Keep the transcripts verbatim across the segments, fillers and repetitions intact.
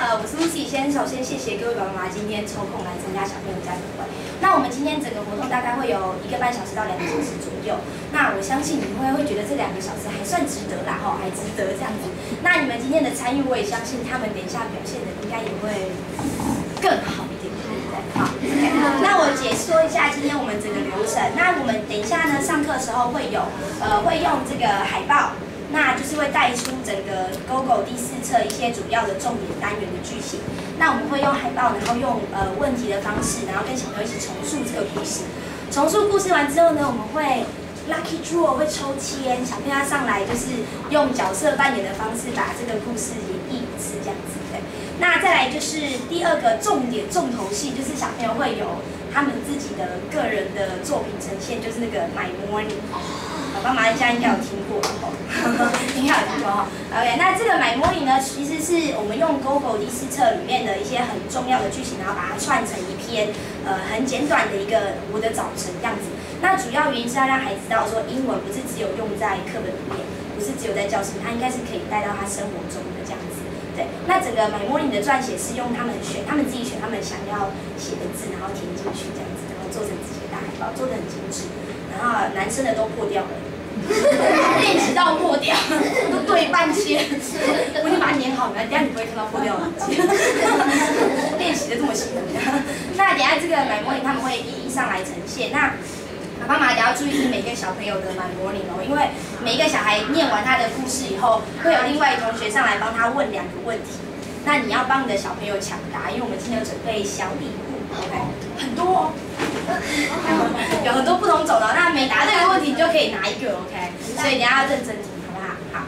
呃，我是 Lucy， 先首先谢谢各位爸爸妈妈今天抽空来参加小朋友家长会。那我们今天整个活动大概会有一个半小时到两个小时左右。那我相信你们会会觉得这两个小时还算值得啦，哈，还值得这样子。那你们今天的参与，我也相信他们等一下表现的应该也会更好一点，对不对？好，那我解说一下今天我们整个流程。那我们等一下呢，上课的时候会有呃会用这个海报。那就是会带出整个 GoGo 第四册一些主要的重点单元的剧情。那我们会用海报，然后用呃问题的方式，然后跟小朋友一起重述这个故事。重述故事完之后呢，我们会 Lucky Draw 会抽签，小朋友上来就是用角色扮演的方式把这个故事演绎一次这样子。对。那再来就是第二个重点重头戏，就是小朋友会有他们自己的个人的作品呈现，就是那个 My Morning。爸爸妈妈家应该有听过哈，应该有听过哈。OK， 那这个买模拟呢，其实是我们用 GoGo 第四册里面的一些很重要的剧情，然后把它串成一篇呃很简短的一个我的早晨这样子。那主要原因是要让孩子知道说，英文不是只有用在课本里面，不是只有在教室，它应该是可以带到他生活中的这样子。对，那整个买模拟的撰写是用他们选，他们自己选他们想要写的字，然后填进去这样子，然后做成自己的大海报，做的很精致。然后男生的都破掉了。练习到破掉，都对半切，我已经把它粘好了，等下你不会看到破掉了。练习的这么辛苦，那等下这个买模拟他们会一一上来呈现。那爸爸妈妈也要注意听每个小朋友的买模拟哦，因为每一个小孩念完他的故事以后，会有另外同学上来帮他问两个问题。那你要帮你的小朋友抢答，因为我们今天有准备小礼物 ，OK， 很多哦。有很多不同种的，那每答对一个问题，你就可以拿一个 ，OK？ 所以你要认真听，好不好？好。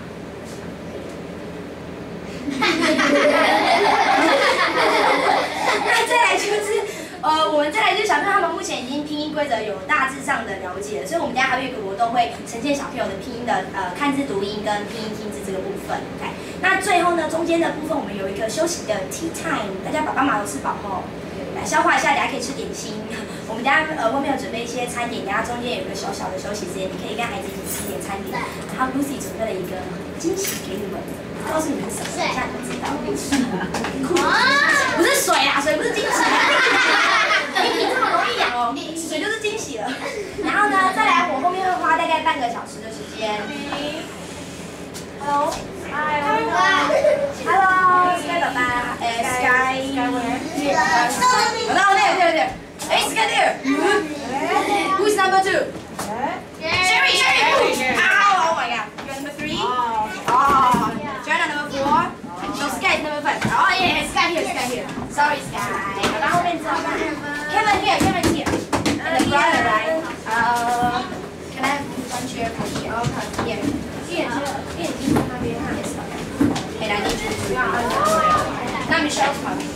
那再来就是，呃，我们再来就是小朋友他们目前已经拼音规则有大致上的了解了，所以我们等下还有一个活动会呈现小朋友的拼音的呃看字读音跟拼音听字这个部分 ，OK？ 那最后呢，中间的部分我们有一个休息的 tea time， 大家爸爸妈妈都吃饱后。来消化一下，等下可以吃点心。我们等下呃外面有准备一些餐点，等下中间有一个小小的休息时间，你可以跟孩子一起吃一点餐点。然后 Lucy 准备了一个惊喜给你们，告诉你们什么，等一下你们知道。不是水啦，水不是惊喜。你你这么容易养哦，水就是惊喜了。然后呢，再来我后面会花大概半个小时的时间。Hello。Hello， Sky 爸爸，哎 ，Sky， no there there there， 哎 Sky there，who's number two？Sherry Sherry， oh my god， you're number three， oh Joanna number four，so Sky is number five， oh yeah Sky here Sky here，sorry Sky， 爸爸后面知道吗 ？Kevin here Kevin here，and the brother right？Uh, can I have one chair for here？ Okay here， 一眼睛一眼睛那边那边。可以来进去。那 Michelle 旁边。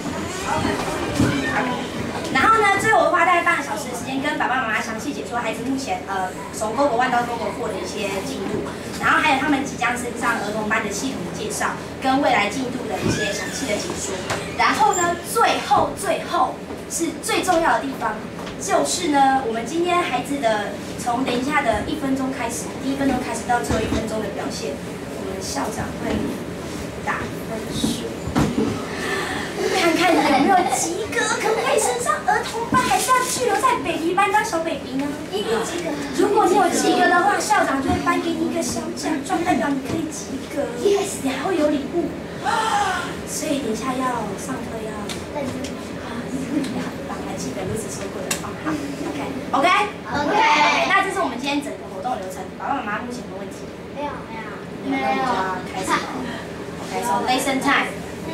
然后呢，最后我会花大概半个小时的时间跟爸爸妈妈详细解说孩子目前呃从 GoGo one 到 GoGo four 的一些进度，然后还有他们即将升上儿童班的系统的介绍，跟未来进度的一些详细的解说。然后呢，最后最后是最重要的地方，就是呢，我们今天孩子的从等一下的一分钟开始，第一分钟开始到最后一分钟的表现，我们校长会打分数，看看有没有及格，可不可以升上儿童班，还是要去留在 baby 班当小 baby 呢？一定及格。如果你有及格的话，校长就会颁给你一个小奖状，代表你可以及格。Yes， 你还会有礼物。所以等一下要上课要认真啊，要很棒，还记得如此说过的方法。OK OK OK， 那这是我们今天整个活动流程。爸爸妈妈目前有没有问题？没有没有没有。那我们就要开始了。Okay, so lesson time.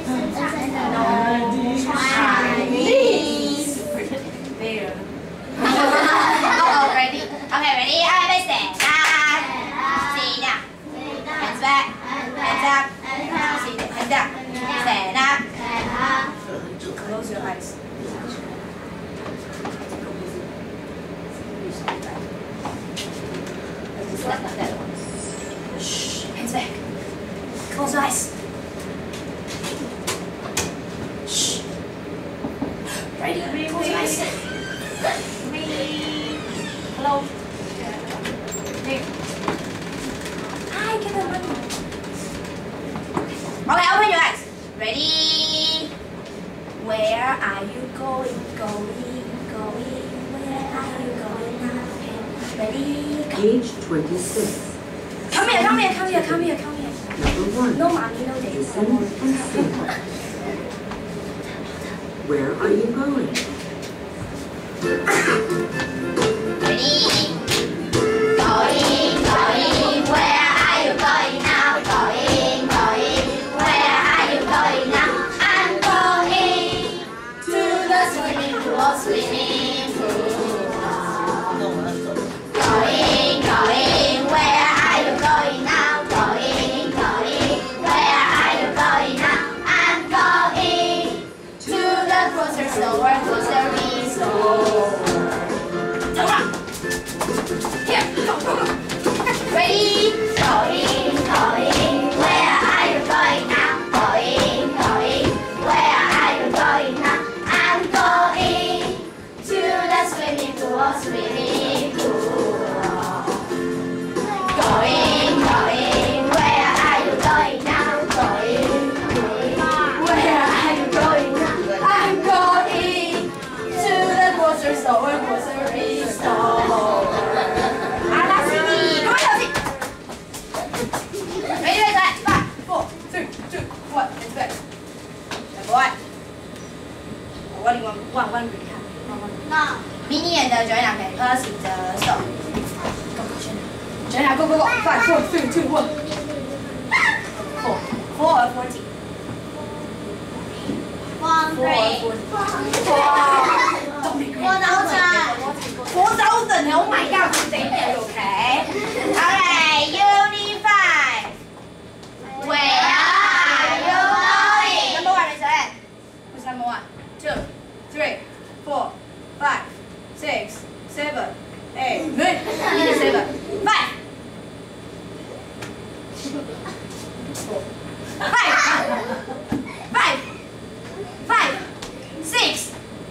No Chinese. There. Oh, ready? Okay, ready? Alright, let's stand. Sit down. Hands back. Hands up. Sit down. Hands up. Stand up. Close your eyes. Step like that one. Shh. Hands back. Close your eyes. Where are you going? Going, going. Where are you going now? Ready? Go. Page twenty-six. Come here, come here, come here, come here, come here. Number one. No mommy, no daddy. Listen and sing. Where are you going? Ready? Going, going. Where are you going now? Going, going. Where are you going now? I'm going to the swimming pool, swimming pool. Going, going. Where are you going now? Going, going. Where are you going now? I'm going to the grocery store, grocery store. Turn around. Here, go, go, go. Ready? Going, going. Where are you going now? Going, going. Where are you going now? I'm going to the swimming pool, swimming pool. Going, going. Where are you going now? Going, going. Where are you going now? I'm going to the grocery store, grocery store. One, one, read看，one, one. No. Minnie and Joanna can pass it the stop. Go, Joanna. Joanna, go, go, go. Five, four, three, two, one. Four. Four or forty? One, Four or three. forty? Four. Don't be Four thousand. Four thousand. Oh my God, stay there, okay? Okay, Unit five. Where are you going? Number one, raise your hand. Who's number one? Two. Three, four, five, six, seven, eight, nine, seven, five, five, five, five, six,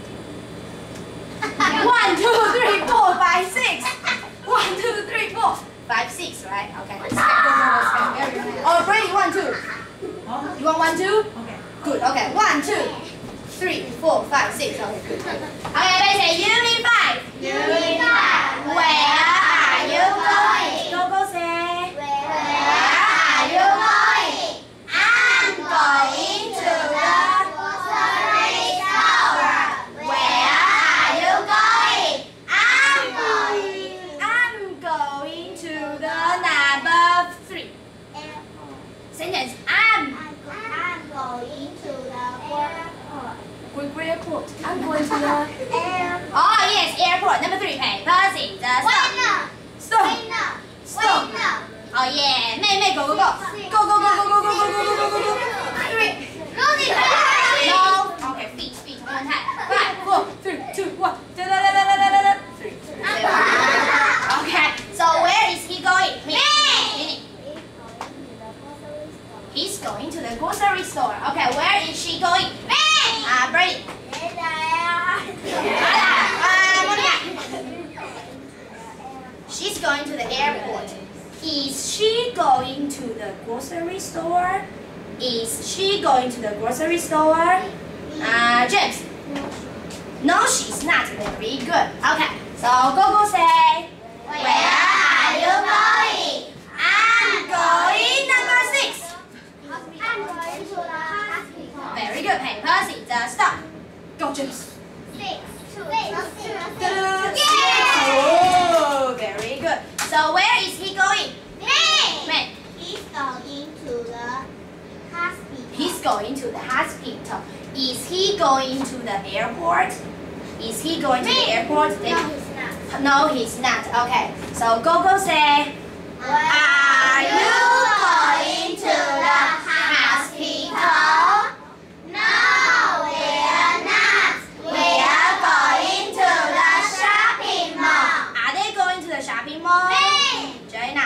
one, two, three, four, five, six, one, two, three, four, five, six, right? Okay. Oh, Brady, one, two. You want one, two? Okay. Good. Okay. One, two. Three, four, five, six. Okay, good. Okay, let's say Unit five. Unit five. Where are you going? Go, go, say. Where are you going? I'm going to the grocery store. Where are you going? I'm going. I'm going to the number three. Sentence. I'm. I'm going to the airport. Airport. I'm going to the. Airport. Oh yes, airport. Number three. Pay. Passing. The stop. Stop. Wait no. Stop. Wait no. Oh yeah. May May go go go. Go go go go go go go go go go go go. Three. Rosie, No. Okay. Feet. Feet. One time. Five. Four. Three. Two. One. Da da da da da da da. Three. Okay. So where is he going? Me. Me. He's going to the grocery store. Okay. Where is she going? Me. Ah, Brady. She's going to the airport. Is she going to the grocery store? Is she going to the grocery store? Uh, James. No, she's not. Very good. Okay, so go go say. Where are you going? I'm going number six. I'm going to the hospital. Very good. Hey, Percy, the stop. Go, James. Six. Two. Two. Oh, very good. So where is he going? Me. Man, He's going to the hospital. he's going to the hospital. Is he going to the airport? Is he going to the airport? No, he's not. No, he's not. Okay. So go go say. Are you going to the hospital? No, we are not. We are going to the shopping mall. Are they going to the shopping mall? Me. Joanna.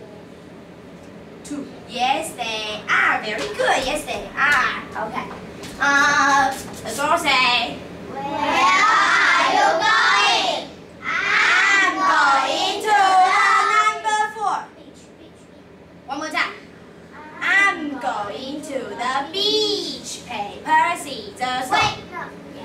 Two. Yes, they are. Very good. Yes, they are. Okay. Uh, the girl say. Where are you going? I'm going to the number four. One more time. I'm going to the beach. Paper, scissors, stone. Wait, no.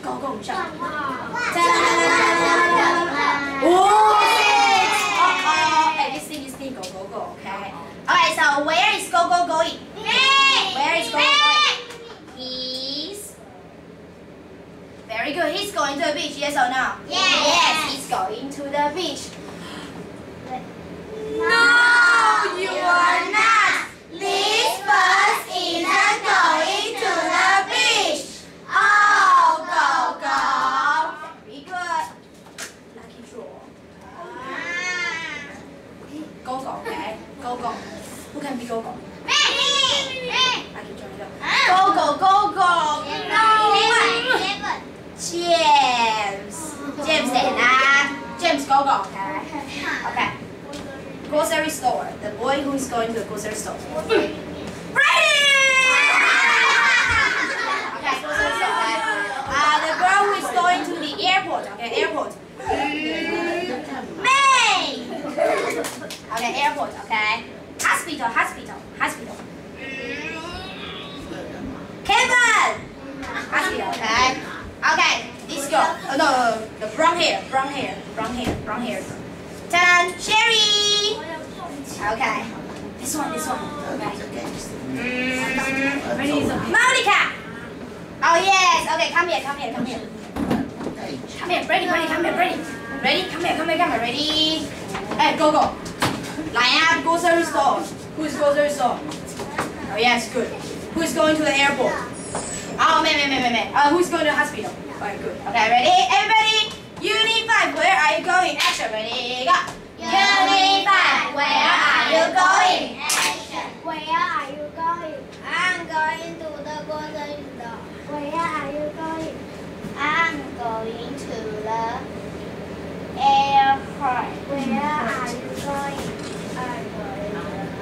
高共上。Oh, six. Uh oh. Hey, this thing, this thing, go, go, go. Okay. Okay. So where is go, go going? Where is go, go going? He's. Very good. He's going to the beach. Yes or no? Yes. Yes. He's going to the beach. No, you are not. This bus isn't going to the beach. Oh, go, go. Very good. Lucky draw. Go, go, okay? Go, go. Who can be go, go? Lucky draw. Go, go, go, go. No. James. James, James, James, go, go, okay? Okay. Grocery store. The boy who is going to the grocery store. Ready! Okay, grocery store. Okay. Uh, the girl who is going to the airport. Okay, airport. May. Okay, airport. Okay. Hospital. Hospital. Hospital. Kevin. Hospital. Okay. Okay. This girl. Oh no, no, no. The brown hair. Brown hair. Brown hair. Brown hair. Done. Sherry. Okay. This one, this one. Okay. Mm, Monica. Oh yes. Okay, come here, come here, come here. Come here, ready, ready, come here, ready. Ready? Come here, come here, come here. Ready? Hey, go, go. Line up, grocery store. Who's grocery store? Oh yes, good. Who's going to the airport? Oh, man, man, man, man, man. Uh, who's going to the hospital? Alright, good. Okay, ready? Everybody. Unit five, where are you going? Action, ready, go. Unit five, where are you going? Action. Where are you going? I'm going to the grocery store. Where are you going? I'm going to the airport. Where are you going? I'm going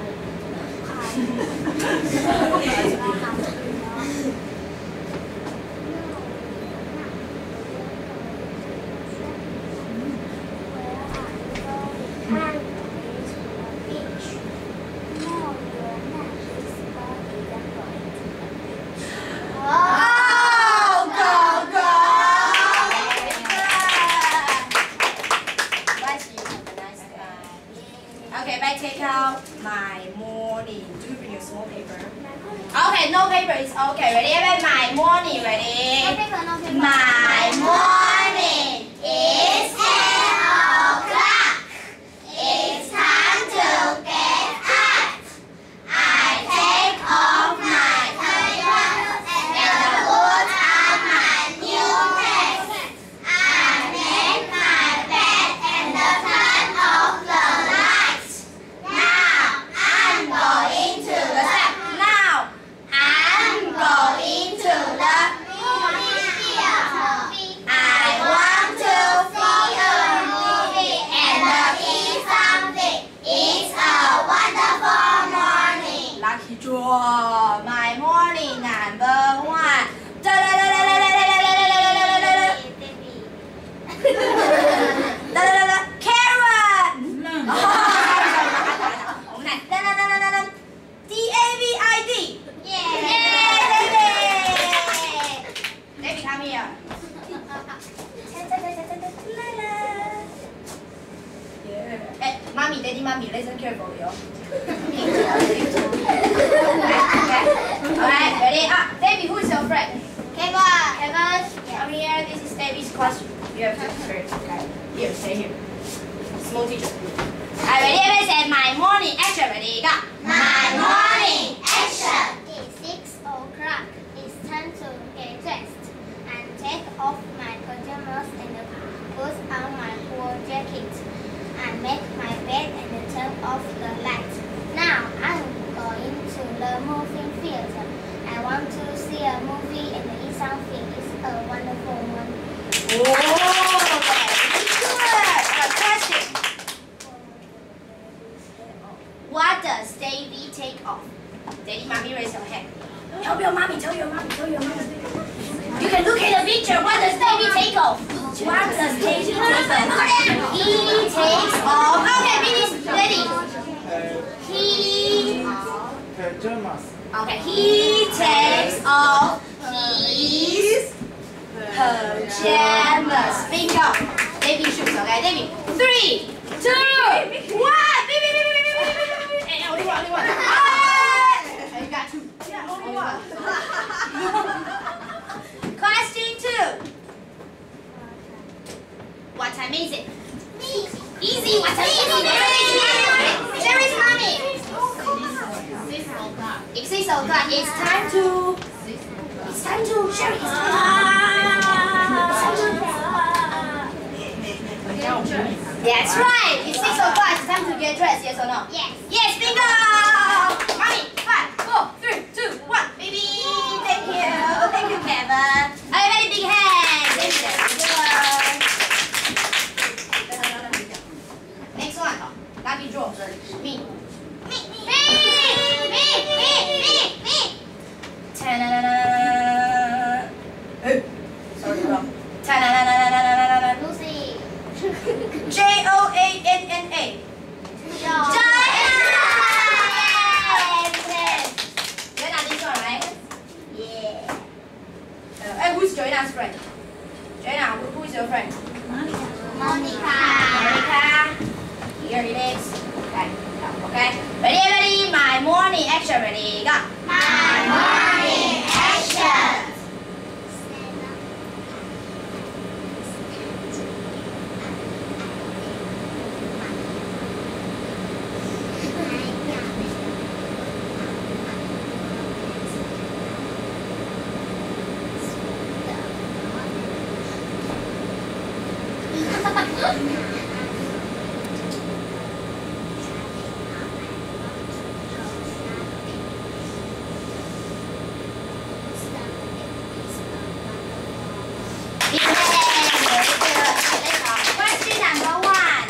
Take out my morning. Do you bring your small paper? Okay, no paper is okay. Ready? Everybody, my morning. Ready? No paper, no paper. My morning is ten o'clock. It's time to get up. I take off my pajamas and put on my new dress. I make my bed and turn off the lights. Now I'm going to the now. I'm going to the movie theater. I want to see a movie and eat something. It's a wonderful morning. Lucky draw. My morning number one. Da da da da da da da da da da da da da. Da da da da. Carrot. Oh, 我们来哒哒哒哒哒哒。D A V I D. Yeah. David. David, come here. Yeah. Hey, mommy, daddy, mommy, listen carefully, yo. Okay. Alright, ready? Ah, David, who is your friend? Kevin. Kevin, come here. This is David's classroom. You have to stay. Okay. Here, stay here. Small teacher. Alright, ready? Everybody say my morning. Action, ready? Go. My morning action. It's six o'clock. It's time to get dressed and take off my pajamas and put on my wool jacket and make my bed and turn off the lights. Now I'm going to the movie theater. I want to see a movie and eat something. It's a wonderful morning. Oh, very good. A question. What does Davy take off? Daddy, mommy, raise your hand. Tell your mommy, tell your mommy, tell your mommy. You can look at the picture. What does Davy take off? What does Davy take off? He takes off. Okay, finish. Ready. He. Pajamas. Okay, he takes off his pajamas. Bingo. Baby shoes. Okay, Baby. Three, two, one. Baby, baby, baby, baby, baby, baby. And only one, only one. Oh, you got two. Yeah, only one. Question two. What time is it? Easy. What time is it? Sherry's mommy. It's six o'clock. It's time to. It's time to. Sherry. It's time to. That's right. It's six o'clock. It's time to get dressed. Yes or no? Yes. Yes. Bingo. Mommy. Five, four, three, two, one. Baby. Thank you. Thank you, Kevin. A very big hand. Thank you. Next one. Lucky draw. Me. Me, me, me, me, me, me, me. Ta-na-na-na-na-na-na. Hey. Sorry, wrong. Ta-na-na-na-na-na-na-na. Lucy. J O A N N A. Joanna! Joanna, this one, right? Yeah. Uh, hey, who's Joanna's friend? Joanna, who, who is your friend? Monica. Monica. Here it is. Okay. Okay. Ready, ready? My morning action. Ready? Go. My morning action. Question number one.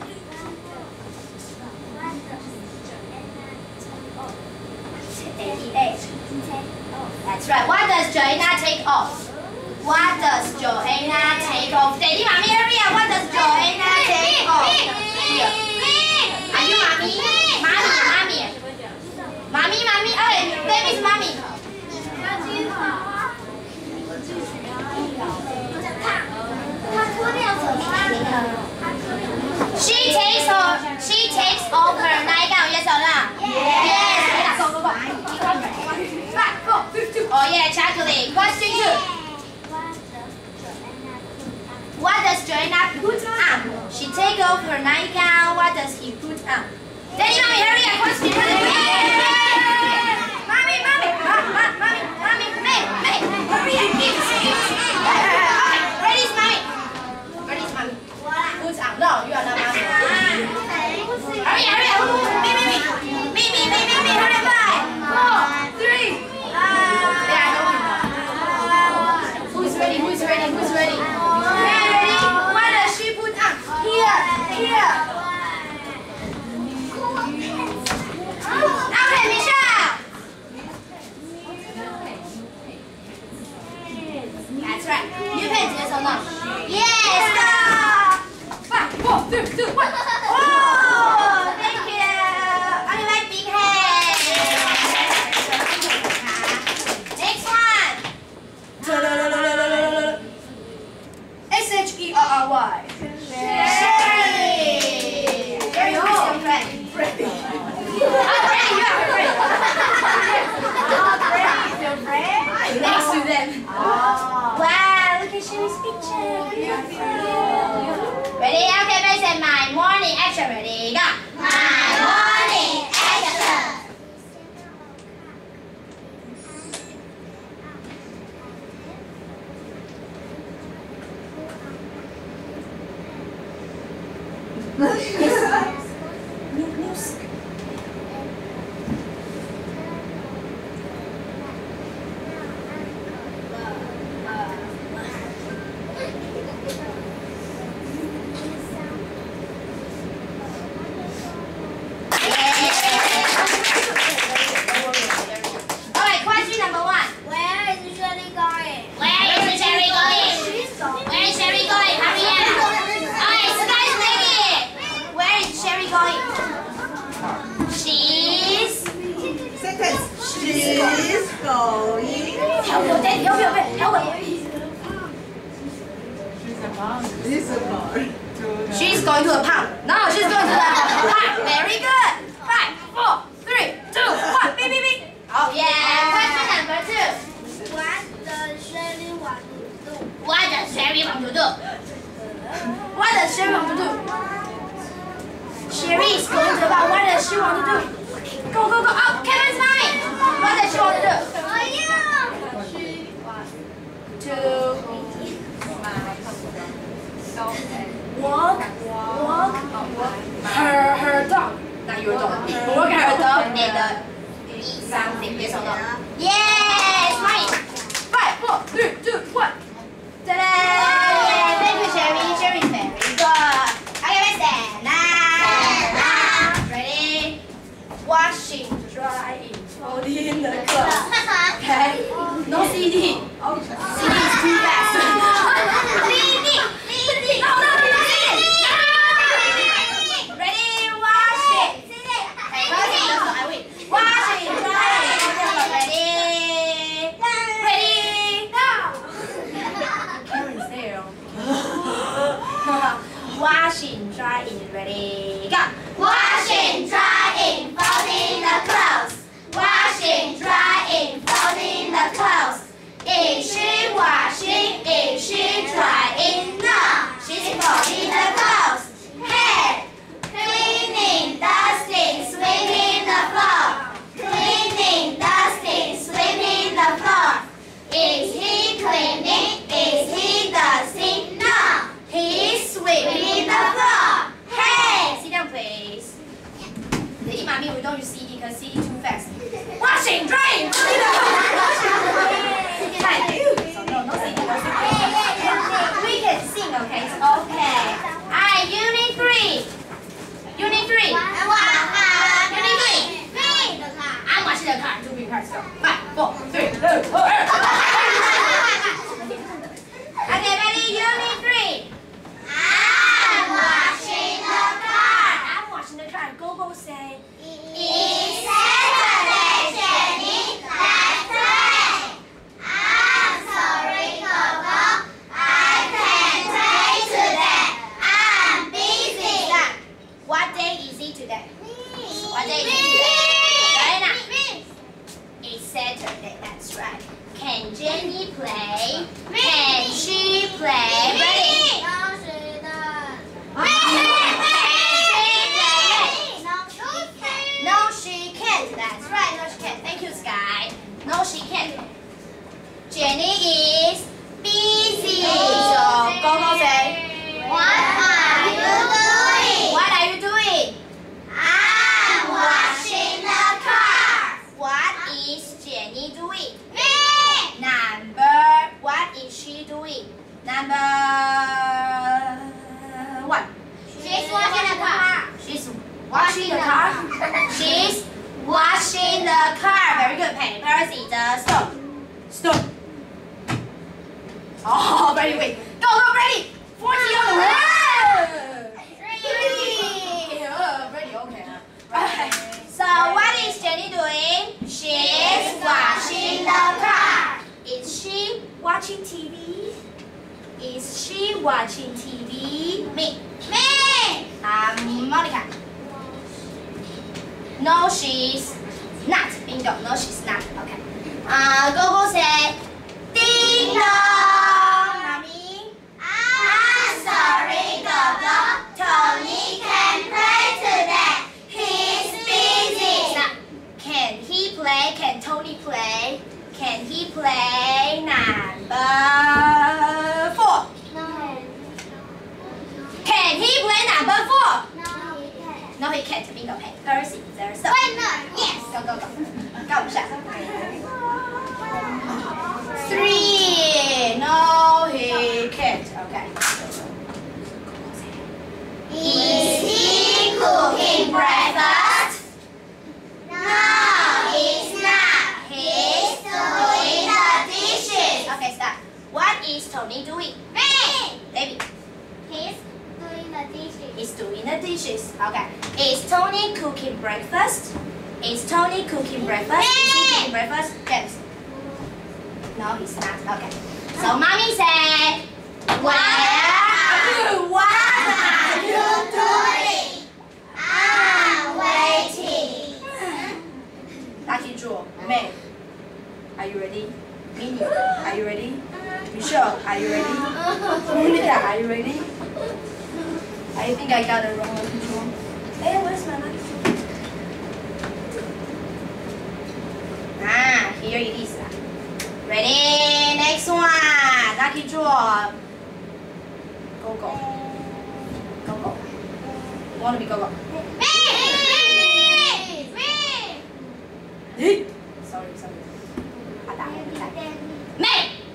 eighty-eight. That's right. What does Joanna take off? What does Joanna take off? Daddy, mommy, hurry up. What does Joanna take off? Here. Are you mommy? Mommy, mommy. Mommy, mommy. Oh, baby's mommy. She takes her. She takes off her nightgown. Yes or no? Yes. Yes. Go, go, go. Five, four, three, two. Oh yeah, chocolate. Question two. What does Joanna put on? She take off her nightgown. What does he put on? Daddy, mommy, hurry up. Question. Mommy, mommy, mommy, mommy, mommy, me, me. Hurry up. Okay, ready, mommy. Ready, mommy. Put on. No, you are not mommy. Hurry, hurry up. Me, me, me. Me, me, me, me, me. Hurry up. Five, four, three. There, I know you. Who's ready? Who's ready? Who's ready? Okay, ready? What does she put on? Here, here. Okay, Michelle. That's right. New pens, yes or no? Yes. Five, four, three, two, one. Oh, thank you. Only my big hand. Next one. S H E R R Y. Sherry. Sherry, who's your friend? Freddie. Oh, Freddie, you are her friend. Freddie is your friend? Next to them. Wow, look at Sherry's picture. Ready? Okay, everybody say my morning action. Ready? Go. My morning action. Music. Alright, question number one. Where is Shirley going? Where is Sherry going? Where is Sherry going? Hurry up. Alright, so guys, ready? Where is Sherry going? She's Sentence. She's going. help your dad, help your dad, help her. going to the pond. No, she's going to the pond. Very good. Five, four, three, two, one. Beep, beep, beep. Oh, yeah. Question number two. What does Sherry want to do? What does Sherry want to do? What does Sherry want to do? Sherry is going to the pond. What does she want to do? Go, go, go. Oh, Kevin's mommy. What does she want to do? Oh, yeah. To walk, walk, her, her dog. Not your dog. Walk her dog and uh, eat something. Yes or no? Yes, right. Five, four, three, two, one. Ta-da! Thank you, Sherry. Sherry is very good. Okay, let's stand up. Ready? Washing, drying, folding the clothes. Okay. No C D. Oh, C D is too fast. C D. C D. No, no, no, C D. Ready? Wash it. Hey, wash it. I win. Wash it. Dry it. Ready? Ready? Now. Karen's there. Washing, drying. Ready? Go. Washing, drying, folding the clothes. Washing, drying, folding the clothes. Is she washing? Is she drying? No, she's folding the clothes. Head, cleaning, dusting, sweeping the floor. Cleaning, dusting, sweeping the floor. Is he cleaning? Is he dusting? No, he's sweeping the floor. Hey, Sit down, please. The mommy, we don't use C D because C D too fast. Washing, drying, folding the clothes. So no, no singing, no singing. We can sing, okay? It's okay. Alright, unit three. Unit three. Unit three. I'm washing the car. Two big cars. Go. Five, four, three, two, one. Okay, ready? Unit three. I'm washing the car. I'm washing the car. Go, go, say. It's Saturday, Jenny. That's right. I'm sorry, Coco. I can't play today. I'm busy. Stop. What day is it today? What day is it today? Diana. It's Saturday. That's right. Can Jenny play? Can she play? Ready? No, she can't. That's right. No, she can't. Thank you, Sky. No, she can't. Jenny is busy. So go, go, say. What are you doing? What are you doing? I'm washing the car. What is Jenny doing? Me. Number. What is she doing? Number one. She's washing the car. She's washing the car. She's washing the car. Very good. Paper, scissors, stop. Stop. Oh, ready, wait. Go, go, ready. forty on the way. Three. Oh, ready, okay. Okay. So, what is Jenny doing? She's washing the car. Is she watching T V? Is she watching T V? Me. Me. Um, Monica. No, she's not. Bingo. No, she's not. Okay. Uh, go, go, say. Ding dong. Mommy. I'm sorry, Coco. Tony can't play today. He's busy. Stop. Can he play? Can Tony play? Can he play? Number four. Can he play number four? No, he can't. Bingo. Paper, scissors, stop. Yes. Go, go, go. Go, shut. Three. No, he can't. Okay. Is he cooking breakfast? No, he's not. He's doing the dishes. Okay, stop. What is Tony doing? Me. David. He's doing the dishes. He's doing the dishes. Okay. Is Tony cooking breakfast? Is Tony cooking breakfast? Is he cooking breakfast? James. No, he's not. Okay. So mommy said, what? What are you Mimi, are you ready? Michelle, are you ready? Monica, are you ready? I think I got it wrong. Hey, where's my lucky draw? Ah, here it is. Ready? Next one. Lucky draw. Go go. Go go. You want to be go go? Me! Me! Me! Sorry, sorry. Ada. Me!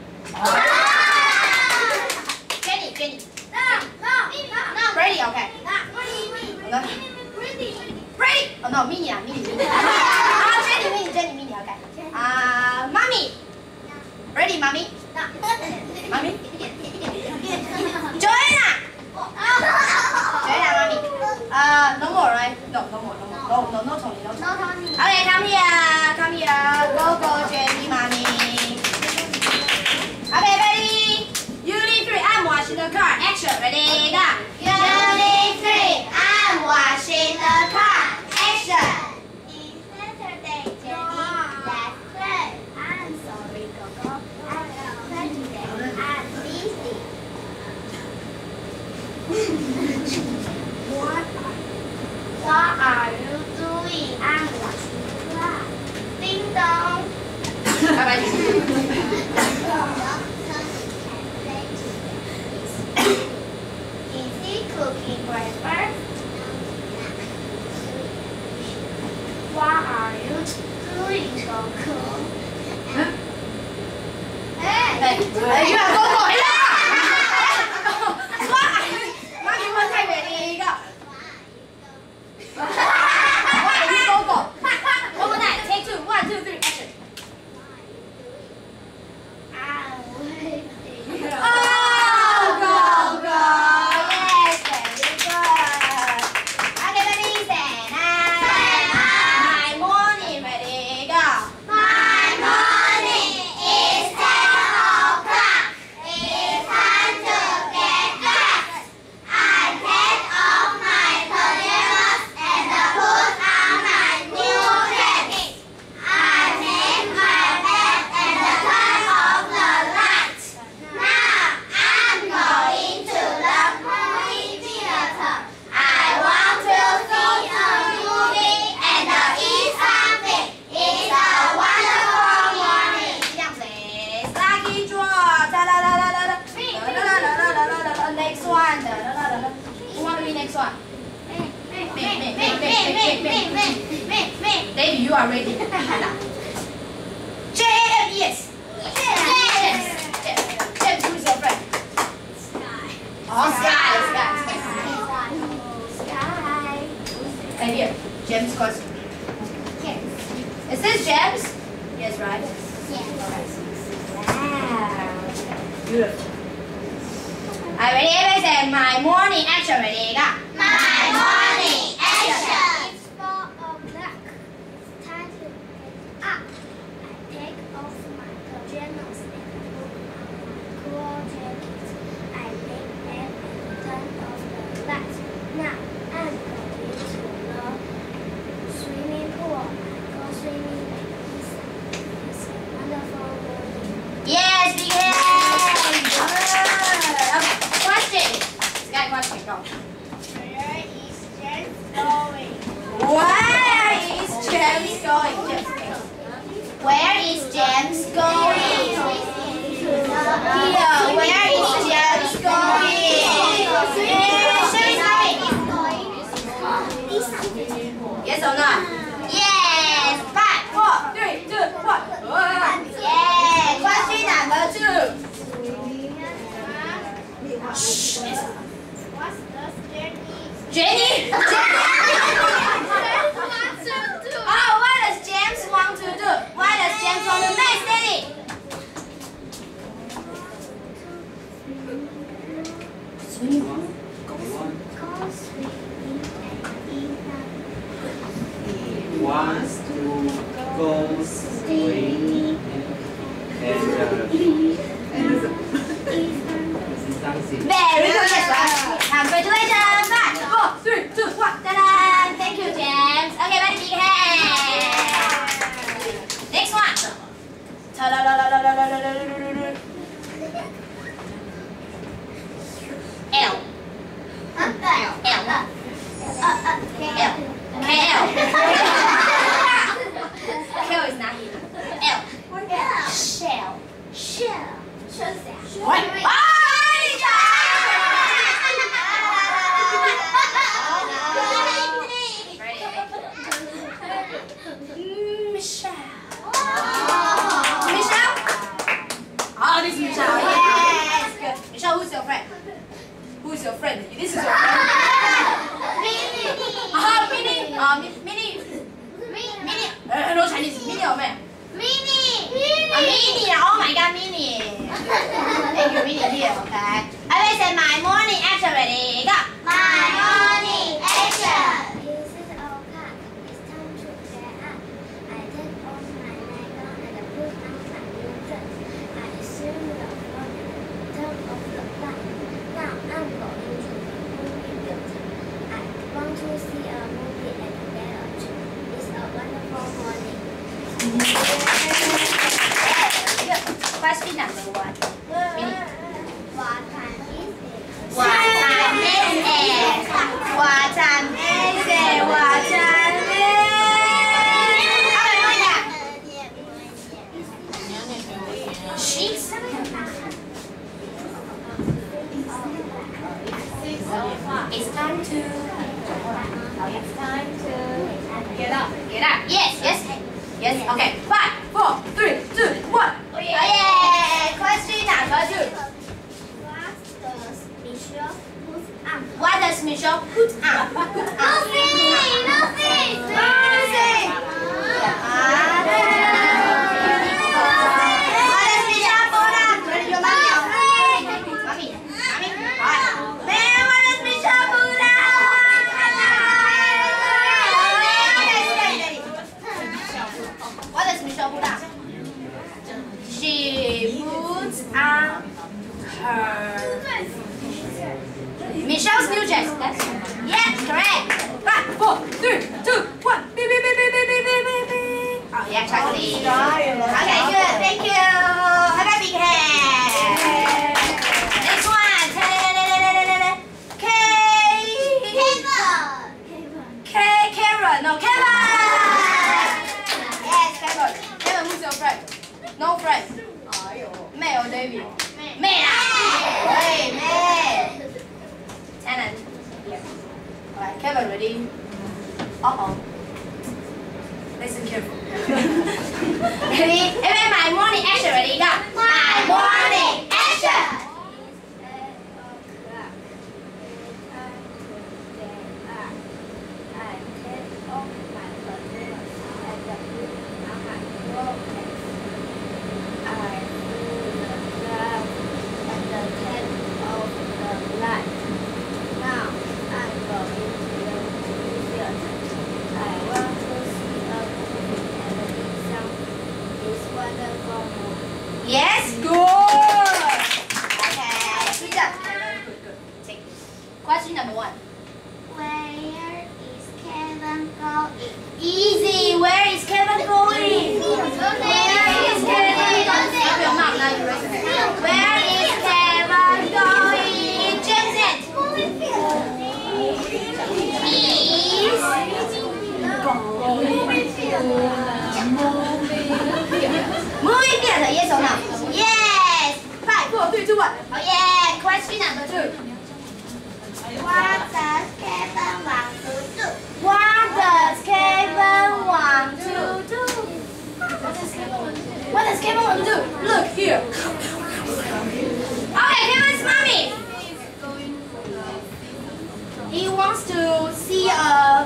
Jenny, Jenny. No, no, no. Ready? Okay. Ready. Ready? Oh no, Mini ah, Mini. Ah, Jenny, Mini, Jenny, Mini. Okay. Ah, Mommy. Ready, Mommy? Mommy? Joanna. Joanna, Mommy. Uh, no more, right? No, no more, no more. No, no, no, Tony, no, Tony. Okay, come here, come here. Go, go, Jenny, Mommy. Okay, ready? Unit three. I'm washing the car. Action. Ready? Go. Unit three. I'm washing the car. Action. It's Saturday, Jenny. That's right. I'm sorry, Coco. I'm not today. I'm busy. What? What are you doing? I'm washing the car. Ding dong. Bye bye. Is he cooking breakfast? What are you doing, Coco? Hey, hey, you are go go. Hello. What? Mommy, one time ready? Go. What? You go go. One more time. Take two. One, two, three. Action. I'm waiting. Oh, go go. Yes, very good. Okay, ready? Stand up. My morning. Ready? Go. My morning is ten o'clock. It's time to get dressed. I take off my pajamas and put on my new jacket. I make my bed and turn off the lights. Now I'm going to the movie theater. I want to see a movie and eat something. It's a wonderful morning. 这样子，lucky draw，哒啦啦啦啦啦，哒啦啦啦啦啦啦 ，next one，哒啦啦啦啦。Who want to be next one? Me, me, me, me, me, me, me, me, me. David, you are ready. J A M E S. James. James, who is your friend? Oh, Sky, Sky. Sky. And here, James question. Is this James? Yes, right? Wow. Beautiful. Alright, ready? Everybody say my morning action. Ready? Go. My morning action. It's four o'clock. It's time to get up. I take off my pajamas and put on my cool jacket. I make bed and turn off the lights. Now I'm going to the swimming pool. I go swimming like this. It's a wonderful morning. Yes, big hand. Good. Okay. Question. This guy question. Go. Where is James going? Where is James going? James. Where is James going? Here. Where is James going? Yes or no? Yes. Five, four, three, two, one. Yeah. Question number two. Shh. What does Jenny Jenny. Oh, what does James want to do? What does James want to make, Daddy? Swimming. go swimming and eat He wants to go swimming and uh, dancing. Very good, yes, right? Congratulations. Five, four, three, two, one. Ta-da! Thank you, James. Okay, ready, big hand. Next one. Ta la la la la la la la la la. L. L. L. K L. K is not here. L. Shell. Shell. What? Oh, Michelle. Michelle? Oh, this is Michelle. Yes, good. Michelle, who's your friend? Who's your friend? This is your friend. Ah, Minnie. Ah, Minnie. Minnie. Uh, no Chinese. Minnie or man? Minnie. Ah, Minnie. Oh my God, Minnie. Thank you, Minnie here. Okay. I will say my morning action. Ready? Go. My morning action. This is all packed. It's time to get up. I take off my nightgown and I put on my new dress. I assume the phone and turn off the light. Now I'm going to the movie theater. I want to see a movie and get up to. It's a wonderful morning. Question number one. Minnie. What time is it? What time is it? What time is it? What time is it? She's It's time to It's time to get up. Get up. Yes, yes. Yes. Okay. Five, four, three, two, one. Oh yeah. Question number two. What does Michelle put on? What does Michelle put on? Put on. Nothing! Nothing! Nothing. What does Michelle put on? Your mommy. Mommy. Mommy. Man, what does Michelle put on? What does Michelle put on? She puts on her Michelle's new dress. That's yes, correct. Five, four, three, two, one. Beep, beep, beep, beep, beep, beep, beep, beep. Oh yeah, chocolate. Okay, good. Thank you. Have a big hand. Next one. K. K. Karen. No, Kevin. Yes, Kevin. Kevin, who's your friend? No friend. May or David? May lah. Hey, May. Tenant. Alright, Kevin, ready? Uh oh. Listen careful. Ready? Everybody, my morning action. Ready? Go. My morning action. Yes, good. Okay, good job. Good, good. Take question number one. Where is Kevin going? Easy. Where is Kevin going? Where is Kevin going? Up your mouth, now you raise your hand. Where is Kevin going? Jason. Movie theater, yes or no? Yes. Five, four, three, two, one. Oh yeah. Question number two. What does Kevin want to do? What does Kevin want to do? What does Kevin want to do? Look here. Okay, Kevin's mommy. He wants to see a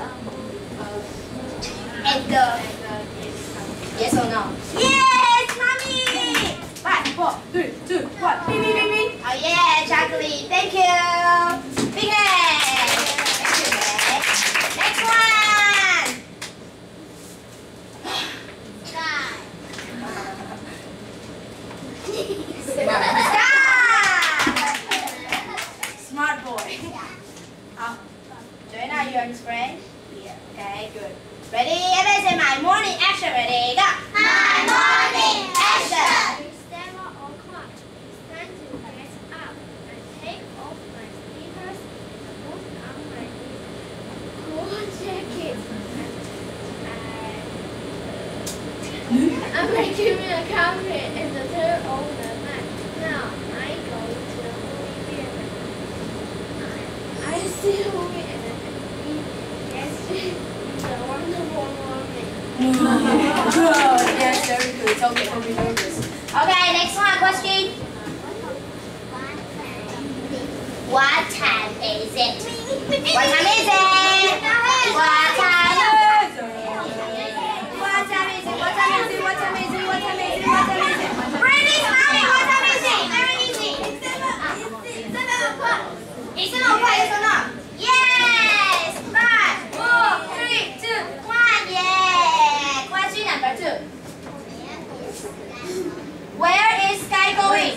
at the. Yes or no? Yes, mommy. Five, four, three, two, one. Beep, beep, beep, beep. Oh yeah, chocolate. Thank you. Big hand. Thank you, babe. Next one. Sky. Stop. Smart boy. Oh, Joanna, you are his friend? Yeah. Okay, good. Ready? Everybody say my morning action. Ready? Go. My morning action. give me a copy and the turn on the light. Now I go to the movie theater. I see a movie and eat yesterday. The wonderful morning. Good. Yes, very good. It's okay. Okay, very good. Okay, next one question. What time is it? What time is it? What time is it? What time is it? What time is it? What time is it? What time is it? What time is it? Brady, mommy, what time is it? Very easy. It's seven o'clock, yes or no? Yes! Five, four, three, two, one, yeah! Question number two. Where is Sky going?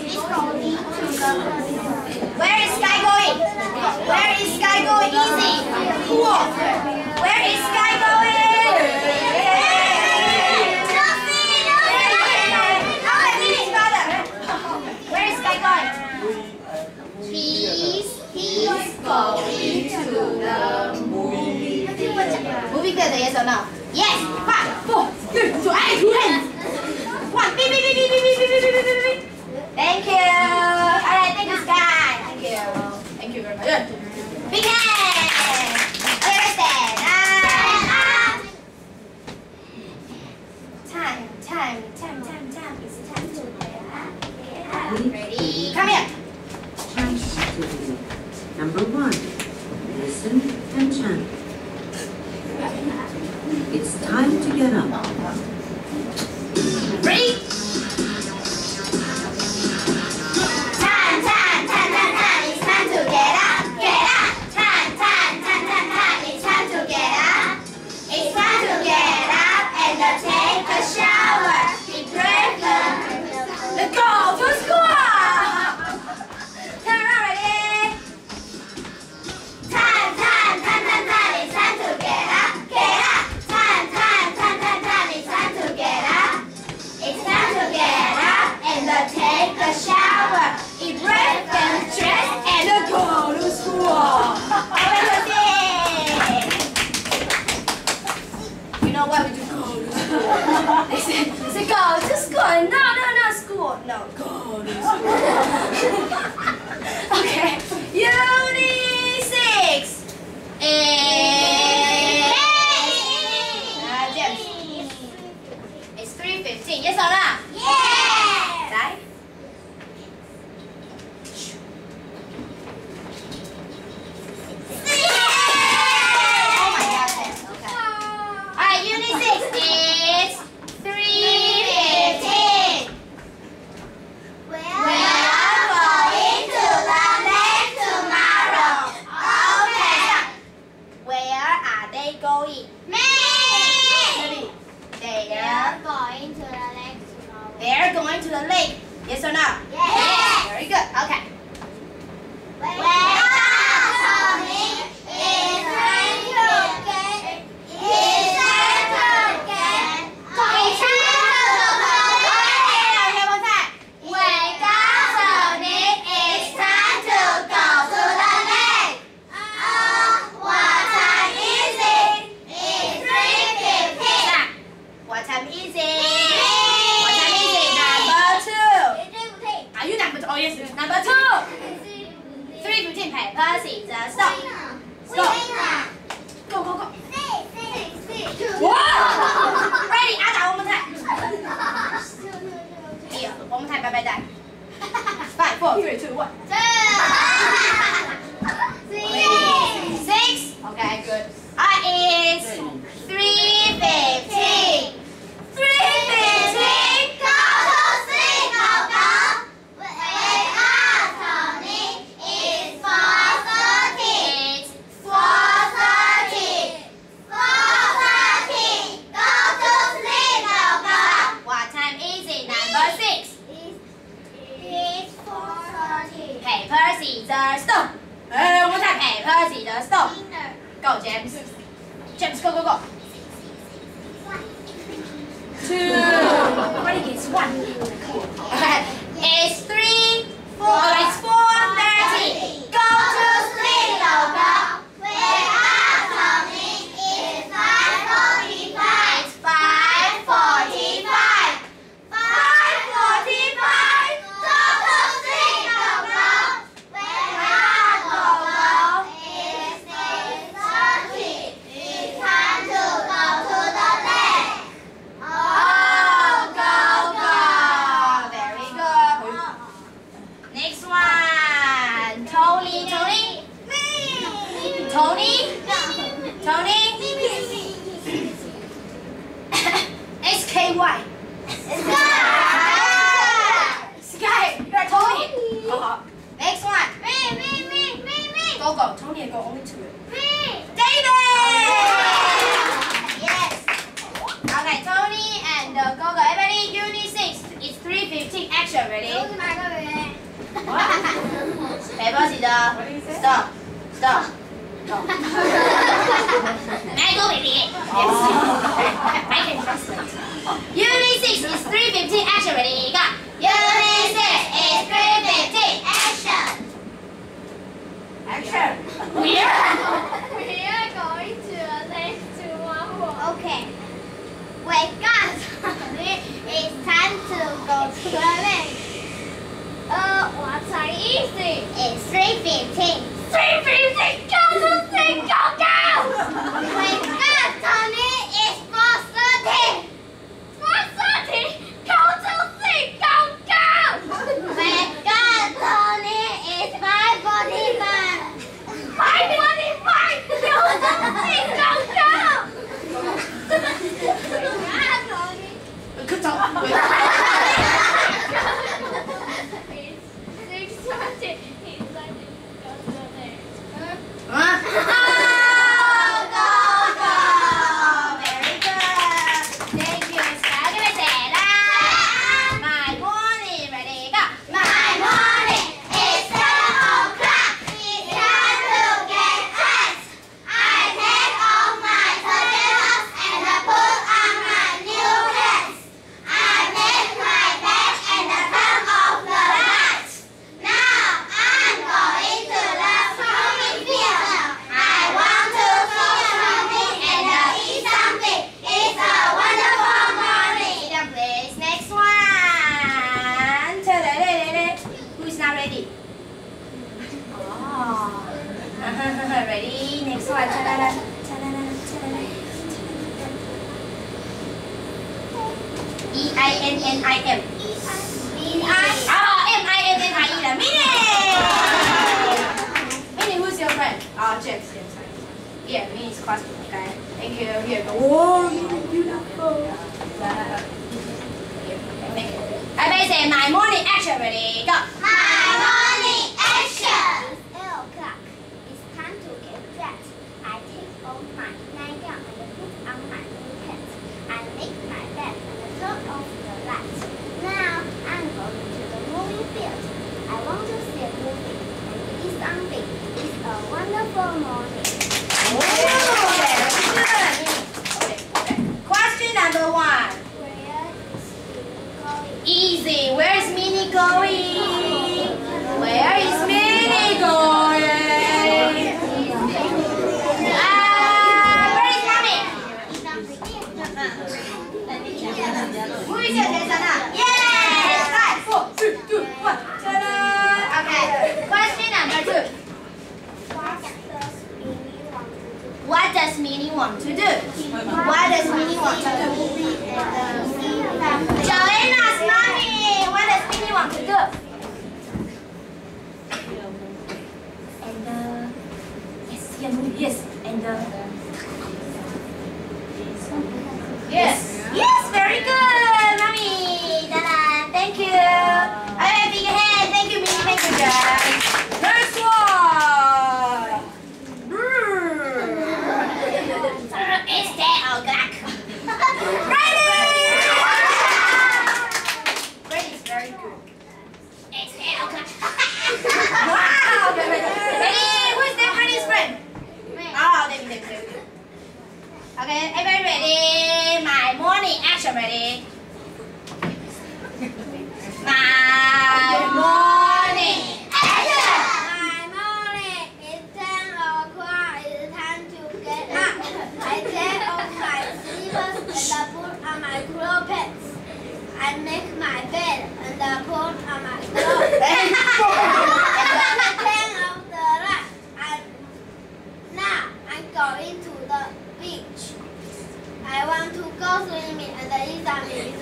Where is Sky going? Where is Sky going? Easy. Cool. Where is Sky going? Nothing. Okay, finish, brother. Where is Sky going? He's he's going to the movie. Movie theater, yes or no? Yes. Five, four, three, two, eight, two hands. One. Beep, beep, beep, beep, beep, beep, beep, beep, beep, beep. Thank you. All right, thank you, Sky. Thank you. Thank you very much. Big hand. Okay, let's stand. Ah. Time, time, time, time, time. It's time to get up. Get up. Ready? Come here. Chant activity. Number one. Listen and chant. It's time to get up. Ready? Time, time, time, time, time. It's time to get up. Get up. Time, time, time, time, time. It's time to get up. It's time to get up and uh, take a shower. Eat breakfast. Let's go to school. Turn around, ready? Time, time, time, time, time. It's time to get up. Get up. Time, time, time, time, time. It's time to get up. It's time to get up and uh, take a shower. Eat breakfast, dress, and uh, go to school. You know what we do? Go to school. They say, they say go to school. No, no, no, school. No, go to school. Okay. Unit six. And uh, James. It's three fifteen. Yes or no? Yes. Right? Oh my God. Okay. All right, unit six is three fifteen. We are going to the lake tomorrow. Okay. Where are they going? Me. They are going to the lake tomorrow. They're going to the lake. Yes or no? Yes. Very good. Okay. Where are coming is time to get. It's time to get. It's time to go. Okay, one time. Wake up, Sonic. It's time to go to the lake. Oh, what time is it? It's three fifteen. What time is it? What time is it? Number two. Are you number two? Oh yes, number two. Three fifteen. Paper, scissors, stop. Stop. Go, go, go. Wow. Ready? Ada, one more time. Here, one more time. Bye, bye, die. Five, four, three, two, one. Six. Okay, good. Uh, it's three fifteen. Three fifteen. Go to sleep, go, go. Wake up, Tony. It's four thirty. It's four thirty. Four thirty. Go to sleep, go, go. What time is it? Number six. It's four thirty. Paper, scissors, stone. Hey, one more time. Paper, scissors, stone. Go, James. James, go, go, go. Two. Ready, kids. One. Okay. It's three, four. It's four thirty. Go to sleep, go, go. Wake up, Tommy. It's five forty-five. It's five forty-five. Five Y. Sky. You're Tony. Uh-huh. Next one. Me, me, me, me, me. Go go. Tony and go only two. Me. David. Yes. Okay, Tony and uh, go go. Everybody, unit six. It's three fifteen. Action. Ready? Those are my girls. Paper, scissors. Stop. Stop. Stop. Mango baby. Yes. I can translate. Unit six is three fifteen. Action. Ready? Go. Unit six is three fifteen. Action. Action. We are going to the next tomorrow. Okay. Wake up. It's time to go to the lake. Uh, what time is it? It's three fifteen. three fifteen. Go to sleep. Go, go. Wake up, Tony. It's four thirty. four thirty. Go to sleep. Go, go. Wake up, Tony. It's five forty-five. five forty-five. Go to sleep. Go, go. Wake up, Tony. Good job. It's six twenty. He's like, go to the next. Huh? Go, go, Very good. Thank you, Sky. Give me Sarah. My morning. Ready? Go. My morning is seven o'clock. It's time to get dressed. I take off my pajamas and I put on my new pants. I make my bed and I turn off the lights. Now I'm going to the swimming field. I want to see something and I eat something. It's a wonderful morning. Sit down, please. Next one. Ta-da-da-da-da. Who is not ready? Oh. Ready? Next one. Ta-da-da. Ta-da-da. Ta-da-da. E I N N I M. Oh, M I N N I E. Minnie. Minnie, who's your friend? Oh, James. James. Here, Minnie's classmate. Okay. Thank you. Here, go. Whoa, Minnie, beautiful. Everybody say my morning. Action. Ready? Go. My morning action. It's eight o'clock. It's time to get dressed. I take off my nightgown and put on my new pants. I make my bed and turn off the lights. Now I'm going to the movie field. I want to see a movie and eat something. It's a wonderful morning. Whoa, very good. Okay, okay. Question number one. Where is he going? Easy. Where is Minnie going? Where is Minnie going? Ah, where is Mommy? Who is your Jason? Yes! Five, four, three, two, one. Ta-da! Okay. Question number two. What does Minnie want to do? What does Minnie want to do? What does Minnie want to do? Joanna's mommy. What does Minnie want to do? And uh, yes, yeah, movie, yes, and uh, yes, yes, very good, mommy. Ta-da! Thank you. Alright, big hand. Thank you, Minnie. Thank you, guys. Next one. It's ten o'clock. Ready? Ready is very good. It's ten o'clock. Wow! Ready? Who is David's friend? Oh, David, David, David. Okay, everybody ready? My morning action. Ready? My morning action. My morning is ten o'clock. It's time to get up. I take off my slippers and I put on my clothes pants. I make my bed and I put on my clothes. And I turn off the light. And now I'm going to the beach. I want to go swimming and eat something.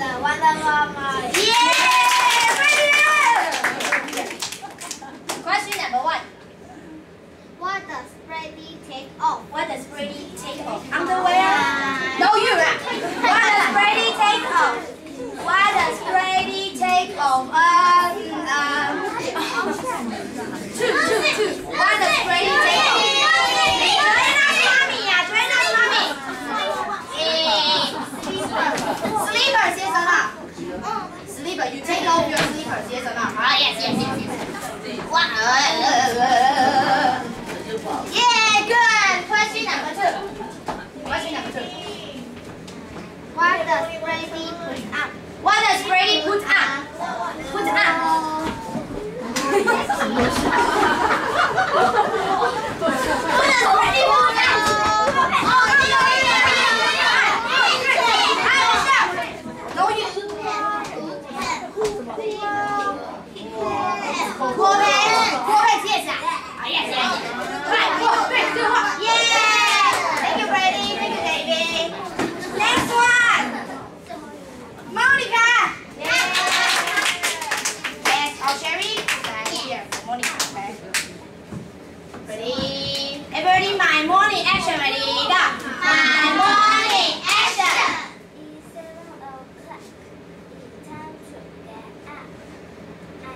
What does Brady put up? What does Brady put up? Put up. What does Brady put up? No, you. 锅配，锅配戒指啊！啊 ，yes yes。快，过，对，对话，yeah。Thank you, Brady. Thank you, David. Next one. Monica. Yes. Yes. Oh, Sherry. Right here for Monica. Okay. Ready? Everybody, my morning action. Ready? Go. My morning action. It's seven o'clock. It's time to get up. I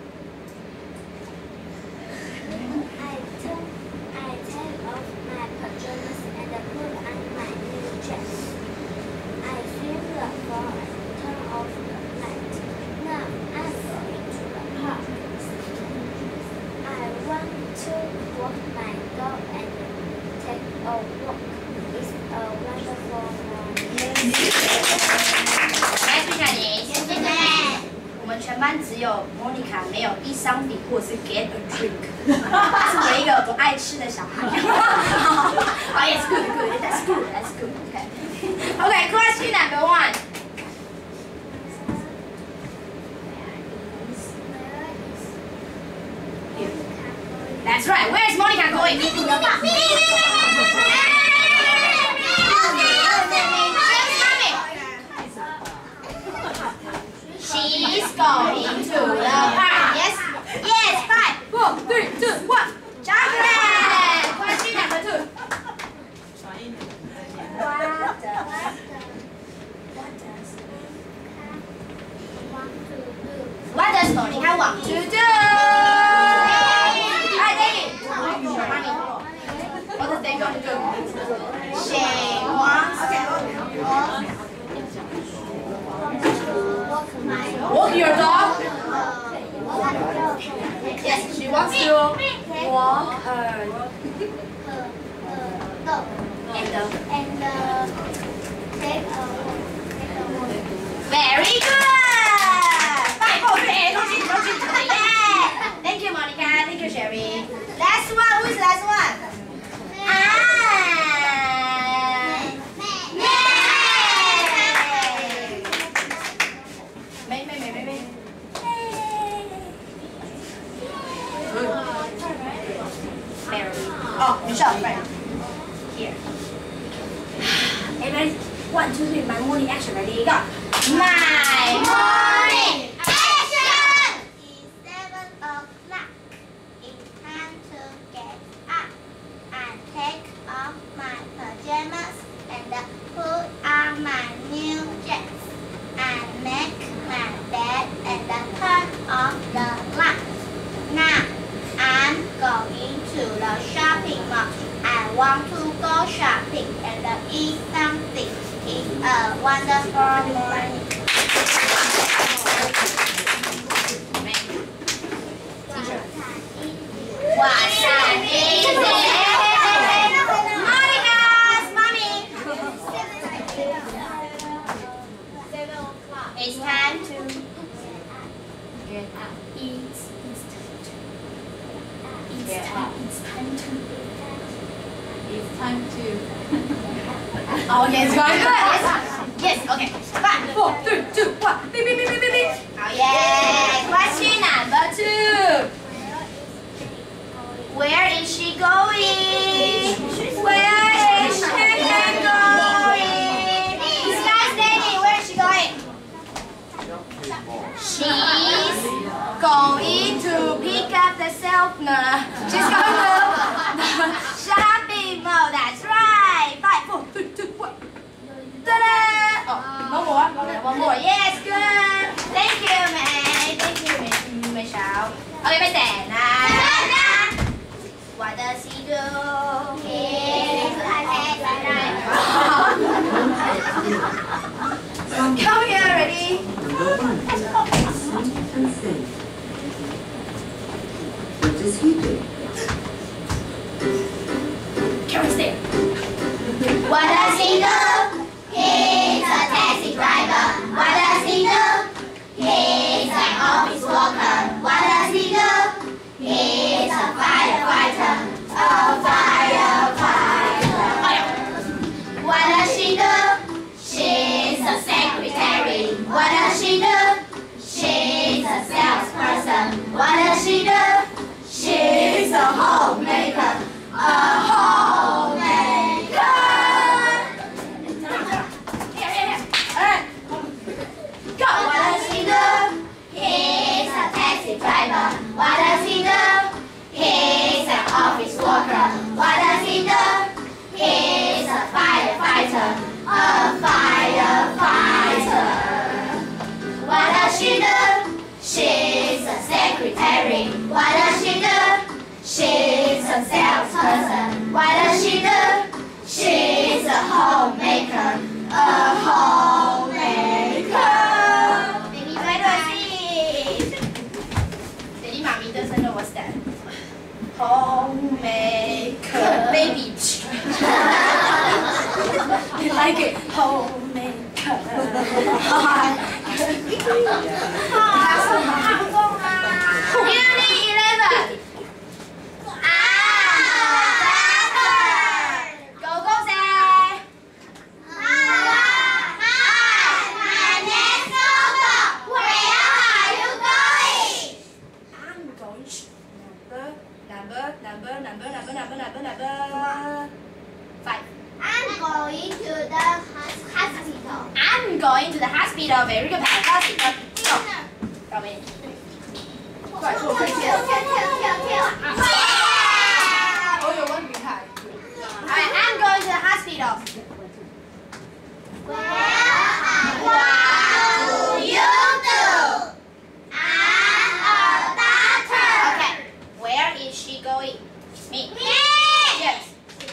I took I take off my pajamas and put on my new dress. I sweep the floor and turn off the light. Now I'm going to the park. I want to walk my dog and take a walk. It's a wonderful morning. Next Chinese. 我们全班只有 Monica 没有 eat something 或是 get a drink， 是唯一一个不爱吃的小孩。Oh yes, good, good, that's good, that's good. Okay. Okay, question number one. That's right. Where is Monica going? She's going to the park. Yes. Yes. Five, four, three, two, one. Chocolate. Question number two. What does What does What does Monica want to do? Alright, David. What does David want to do? She wants walk your dog. Yes, she wants to walk her dog and the and uh, take a walk. Very good. Five, four, three, eight. Don't cheat, don't cheat. Yeah. Thank you, Monica. Thank you, Sherry. Last one. Who's the last one? Ah. May, May, May, May, May. Mary. Oh, Michelle, right. Here. Everybody, one, two, three. My morning action. Ready? Go. My morning action. It's seven o'clock. It's time to get up and take off my pajamas and put on my new dress and make my bed and turn off the light. Now I'm going to the shopping mall. I want to go shopping and eat something. It's a wonderful morning. What's up, easy? Monica's mommy. It's time to get up. It's, it's time to. It's Get time. up. It's time to. It's time to. Oh yes, very good. Yes. Yes. Okay. Five, four, three, two, one. Beep, beep, beep, beep, beep, beep. Oh yeah. Question number two. Where is she going? Where is she going? This guy's Danny. Where is she going? She's going to pick up the self. No, she's going to the shopping mall. That's right. Five, four, three, two, one. Ta-da! Oh, no more. One more. Yes, good. Thank you, May. Thank you, Michelle. Okay, Miss Anna. What does he do? Come here, ready? Number one, listen and say. What does he do? Can we stay? What does he do? He's a person. What does she do? She's a homemaker. A homemaker. Baby, where do I see? Daddy, mommy doesn't know what's that. Homemaker. Baby. You like it? Homemaker. Unit eleven. Number, number, number, number, number, number, number five. I'm going to the hospital. I'm going to the hospital. Very good. Hospital. Go. Go in. 快速快跳跳跳跳跳！我有问题太。Alright, I'm going to the hospital. What do you do? I'm a doctor. Okay. Where is she going? Me. Me. Yes.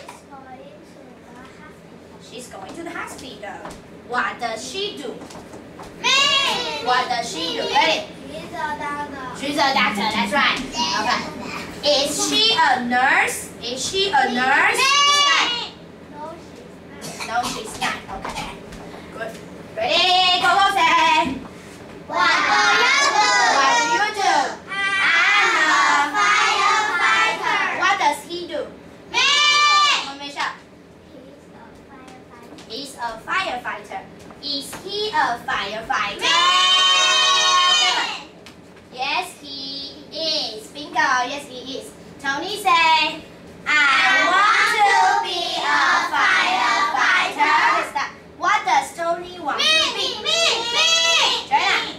She's going to the hospital. She's going to the hospital. What does she do? Me. What does she do? Ready? She's a doctor. She's a doctor. That's right. Okay. Is she a nurse? Is she a nurse? Me. No, she's not. No, she's not. Okay. Good. Ready? Go, go, say. What do you do? What do you do? I'm a firefighter. What does he do? Me. One more shot. He's a firefighter. He's a firefighter. Is he a firefighter? Me. Yes, he is. Bingo. Yes, he is. Tony say, I want to be a firefighter. Let's start. What does Tony want Me. to be? Me. Me. Joanna.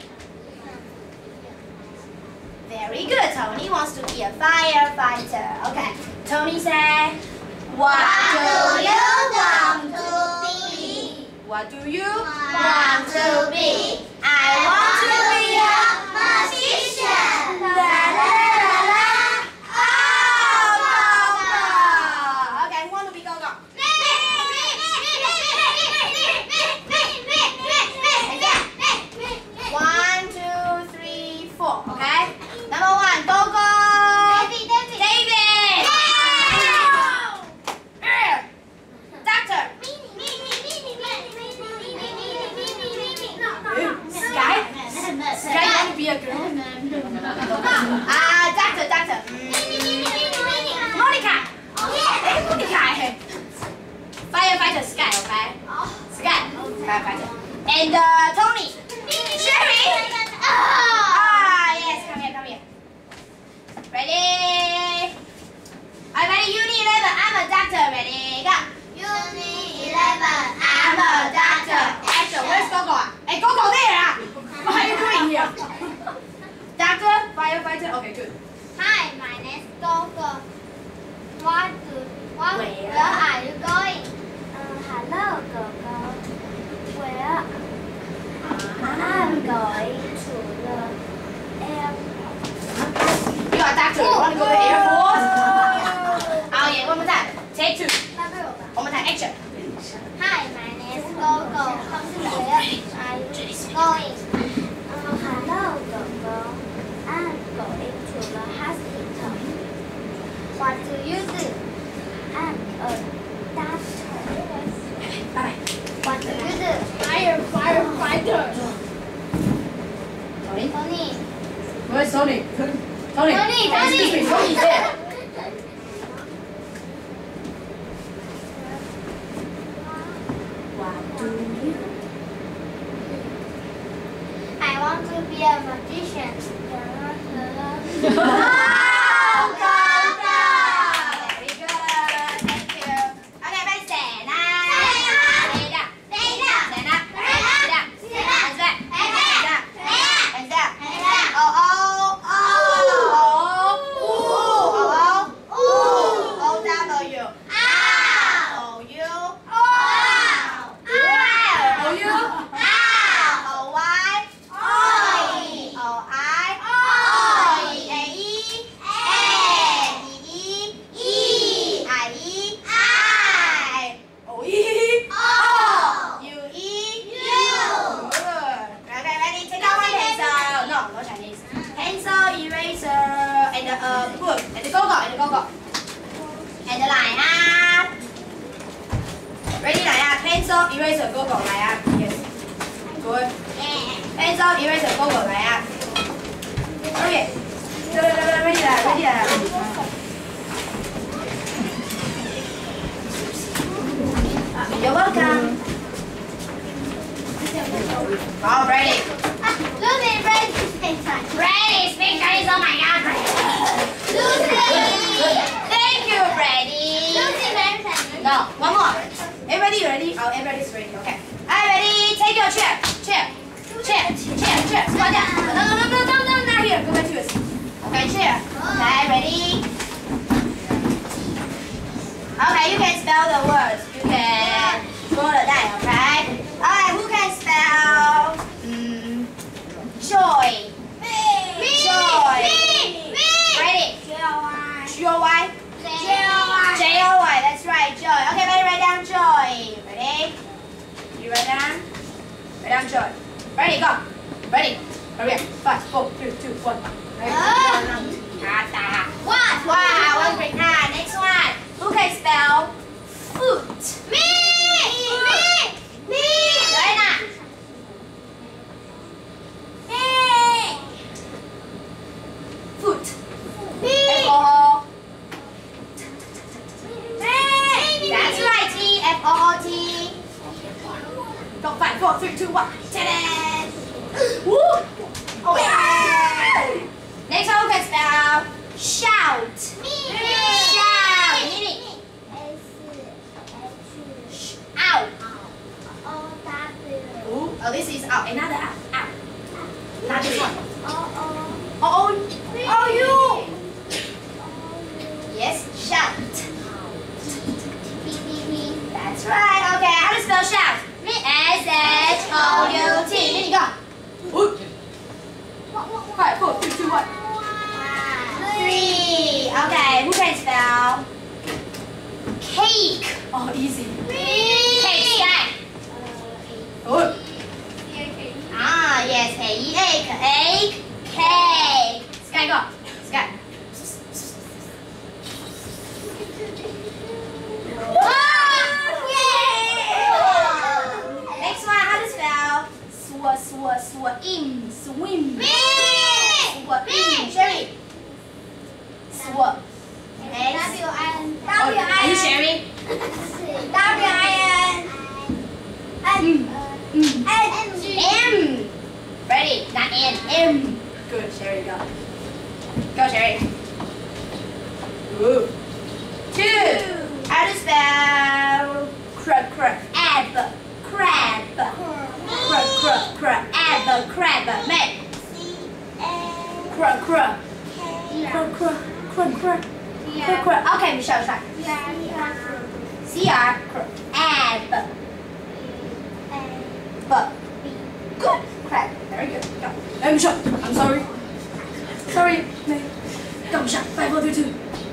Very good. Tony wants to be a firefighter. Okay. Tony say, what, What do you want to to be? What do you Want to be? I want to be a magician. La la la la. Oh, go go. Okay, who want to be Go Go? Me. Me. Me. Me. Me. Me. Me. Me. Me. Me. Me. One, two, three, four. Okay. Number one, Go Go. David. David. David. Yeah. Doctor. Me. Me. Me. Me. Me. Me. Me. Me. Me. Me. Me. Me. Me. No. No. Sky. Sky want to be a girl. Ah, doctor, doctor. Monica. Hey, Monica. Firefighter Sky, okay? Sky. Firefighter. And uh, Tony. Sherry. Ah, yes. Come here, come here. Ready? Are you ready? Unit eleven. I'm a doctor. Ready? Go. Unit eleven. I'm a doctor. Action. Where's Go Go? Hey, Go Go there. Ah. What are you doing here? Doctor, firefighter. Okay, good. Hi, my name's Gogo. What do, what, Where? where are you going? Uh, hello, Gogo. Where? I'm going to the airport. You are a doctor. You want to go to the airport? Oh yeah. One more time. Take two. One more time. Action. Hi, my name's Gogo. Where are you going? Uh, hello, Gogo. I'm going to the hospital. What do you do? I'm a doctor. Bye. What do you do? Fire, firefighter. Tony. Tony. Where's Tony? Tony. Tony, Tony. Excuse me. Tony's there. What do you? I want to be a magician. Go, go, go. Very good. Thank you. Okay, bye. Stand up. Stand up. Stand up. Stand up. Stand up. Stand up. Hands up. Hands up. Hands up. Hands up. Oh, oh, oh. Oh, oh. Good. And the go go. And the go go. And the line up. Ready 来啊 ！Pencil eraser go go 来啊 ！Yes. Good. Pencil eraser go go 来啊 ！Okay. Ready 来 ，Ready 来。You're welcome. All ready. Lucy, ready to speak Chinese. Ready, speak Chinese. Oh my God. Lucy! Thank you, Ready. Lucy, very Chinese. No, one more. Everybody ready? Oh, everybody's ready. Okay. All right, ready? Take your chair. Chair. Chair. Chair. Chair. Squat down. No, no, no, no, no, no, not here. Go back to your seat. Okay, chair. Okay, ready? Okay, you can spell the words. You can roll the die, okay? Alright, who can spell mm, joy? Me! Joy. Me! Me! Ready? Joy. G O Y? Joy. J O Y, that's right, joy. Okay, ready, write down joy. Ready? You write down? Write down joy. Ready, go. Ready? Hurry up. Five, four, three, two, one. Ready? Ah. One. Wow, one great. Ah, next one. Who can spell foot? Me! Me! Me! Joanna. Me! Foot. Me! F O. Me! That's right, T. F O O T. Go, five, four, three, two, one. Ta-da! Woo! Oh, yeah. Next one, who can spell shout? Me! Shout. Meaning. Out. O W. Ooh, oh, this is out. Another out. Out. Not this one. O O. Oh, oh, oh, you. Yes, shout. B B B. That's right. Okay, how to spell shout? S H O U T. Here you go. Ooh. Five, four, three, two, one. Three. Okay, who can spell cake? Oh, easy. Cake, Sky. Good. Ah, yes, K E A, cake, cake. Sky, go. Sky. Next one, how to spell swa, swa, swim, swim. Me! Swim. Sherry. Swa. W I N. Oh, W are you I N. sharing? W I N. Mm. Mm. N G. M. Ready? Not N. M. Good, Sherry, go. Go, Sherry. Ooh. Two. How to spell crab, crab, ab, crab, crab, crab, crab, ab, crab, man. Crab, crab, crab, crab, crab, crab, crab, crab. Okay, Michelle, try. C R, crab, ab, b. Good. Crab. Very good. Go. Hey, Michelle. I'm sorry. Sorry. Go, Michelle. Five, four, three, two.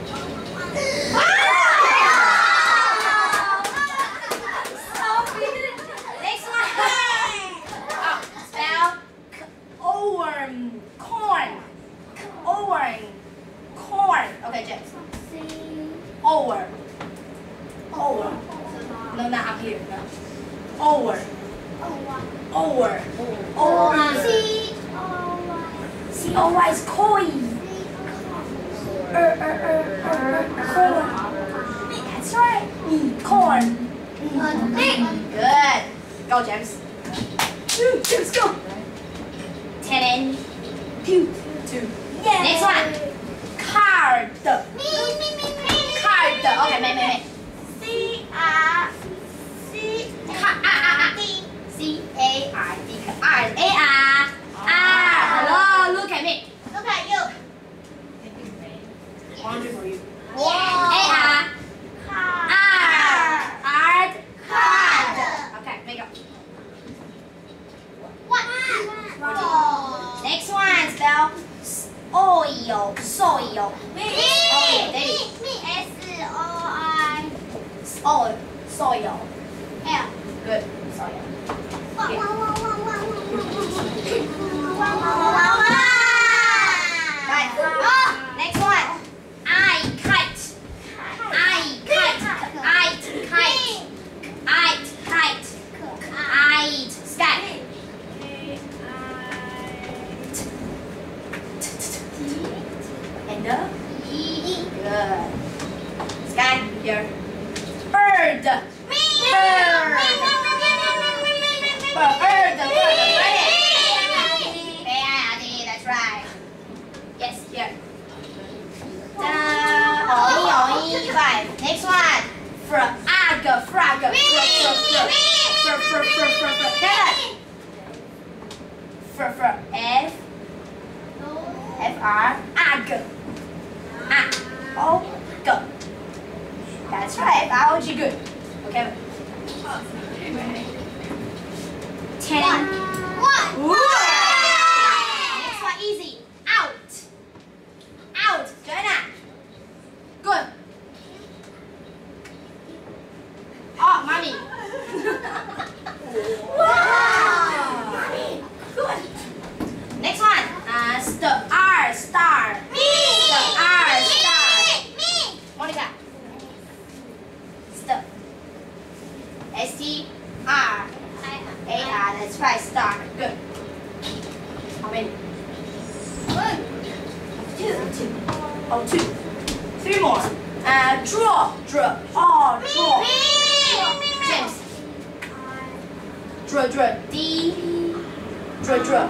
Next one. Oh, spell corn. Corn. Corn. Corn. Okay, James. Over. Over. No, not up here. No. Over. Over. Over. C O Y. C O Y is coin. Er, er, er, er, er, corn. That's right. Mm, corn. Mm. Good. Go, James. Two, James, go. Ten and two. Two. Yeah. Next one. Card. Me, me, me, me. Card. Okay, me, me, me. C R C Ca- ah, ah, ah. C A R D. R. A R. R. Hello, look at me. Look at you. One, two for you. Wow. A R. R. Art. Card. Okay, make up. What? Next one, spell s- oil. Soil. Me, Okay, me, David. me. S O I Soil. Soil. L. Good. Soil. Wow, wow, wow, wow, wow, wow, wow, wow, wow, wow. Right. Next one. Here. Bird. Bird. Bird. Bird. That's right. Yes, here. Ta-da. Oi, oi. Five. Next one. Frog. Frog. Frog. Frog. Frog. Frog. Frog. Frog. Kevin. Frog. Frog. F. F R. Ag. A. O. G. That's right. F R O G. Good. Okay. Ten. One. Next one easy. Out. Out. Joanna. Good. Oh, mommy. Wow. Good. Next one. Uh, star. Star. Me. Star. Star. Me. Monica. Star. S T R. A R. That's right. Star. Good. How many? One. Two. Two. Oh, two. Three more. Uh, draw. Draw. Oh, draw. James. Draw. Draw. D. Draw. Draw.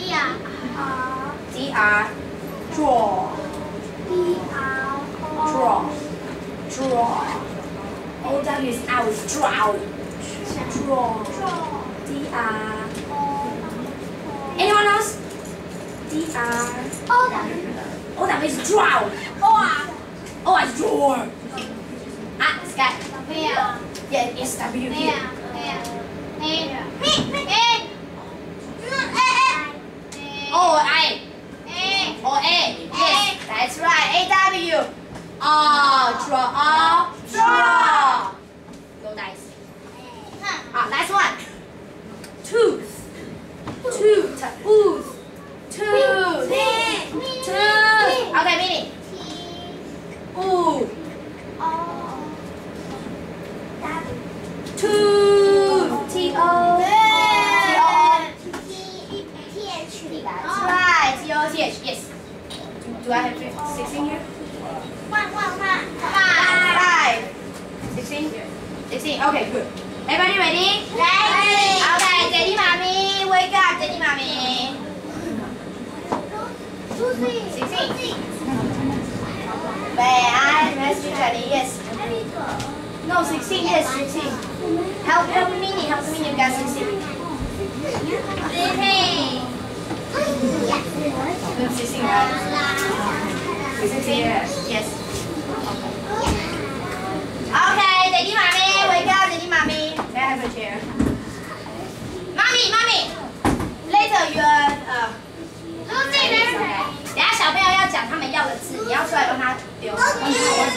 D R. Draw. Draw. Draw. O W is out. Draw. Draw. D R. Anyone else? D R. O W is draw. O O is draw. Ah, Sky. Yeah, it's W here. O I. O A. Yes, that's right. A W. Oh, draw. Oh, draw. Go dice. Ah, last one. Tooth. Tooth. Tooth. Tooth. Tooth. Okay, Minnie. Ooh. Tooth. T O. T O. That's right. T O T H. Yes. Do, do I have sixteen here? Five. Sixteen. Sixteen. Okay, good. Everybody ready? Ready. Okay, Daddy, Mommy, wake up, Daddy, Mommy. Sixteen. Wait, I must be ready. Yes. No, sixteen. Yes, sixteen. Help, help me, help me. You got sixteen. Good, sixteen, right? sixteen. Yes. Okay, Daddy, Mommy, wake up, Daddy, Mommy. May I have a chair? Mommy, Mommy. Later, you are uh. 等下小朋友要讲他们要的字，你要出来帮他丢，帮他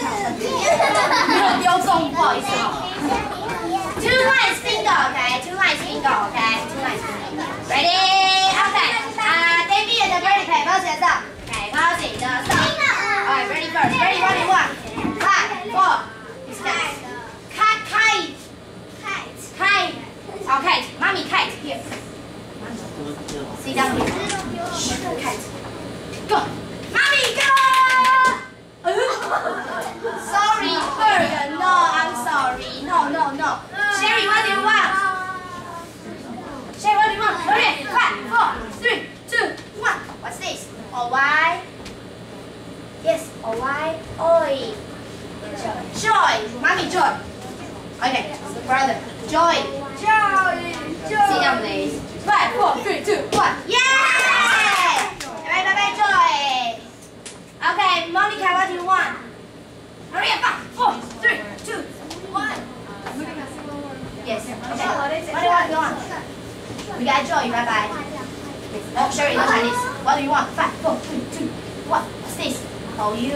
丢中，不好意思哦。Two lines bingo, okay? Two lines bingo, okay? Two lines bingo. Ready? Okay. 啊 ，David and Bernie 开高兴的手，开高兴的手。Alright, ready first. Ready, ready, one, five, four. Kite, kite, kite. Oh, kite. Mommy, kite here. Sit down here. Kite. Go. Mommy, go! Sorry, bird. No, I'm sorry. No, no, no. Sherry, what do you want? Sherry, what do you want? Okay, five, four, three, two, one. What's this? O Y. Yes, O Y. Oi. Joy. Mommy, joy. Okay, brother. Joy. Joy. Joy. Sit down, please. Five, four, three, two, one. Yeah! Bye, bye, bye, Joy. Okay, Monica, what do you want? Hurry up! Five, four, three, two, one. Yes. Okay. What do you want? We got Joy. Bye, bye. Oh, Sherry, no Chinese. What do you want? Five, four, three, two, one. What's this? Oh, you.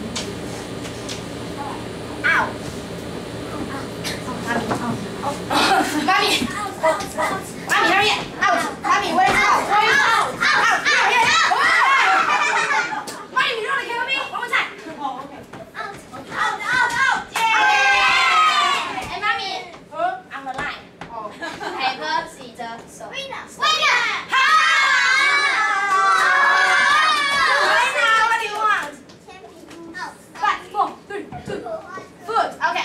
Ow. Mommy. Oh. Mommy. Mommy, hurry up. Out. Mommy, where's out? Where's out? Out. Out. Here. Mommy, you want to kill me? One more time. Oh, okay. Out. Out. Out. Out. Yeah. Hey, Mommy. Uh, I'm alive. Oh. Paper, scissors, so. Wait up. Wait up. Right now, what do you want? Five, four, three, two. Food. Okay.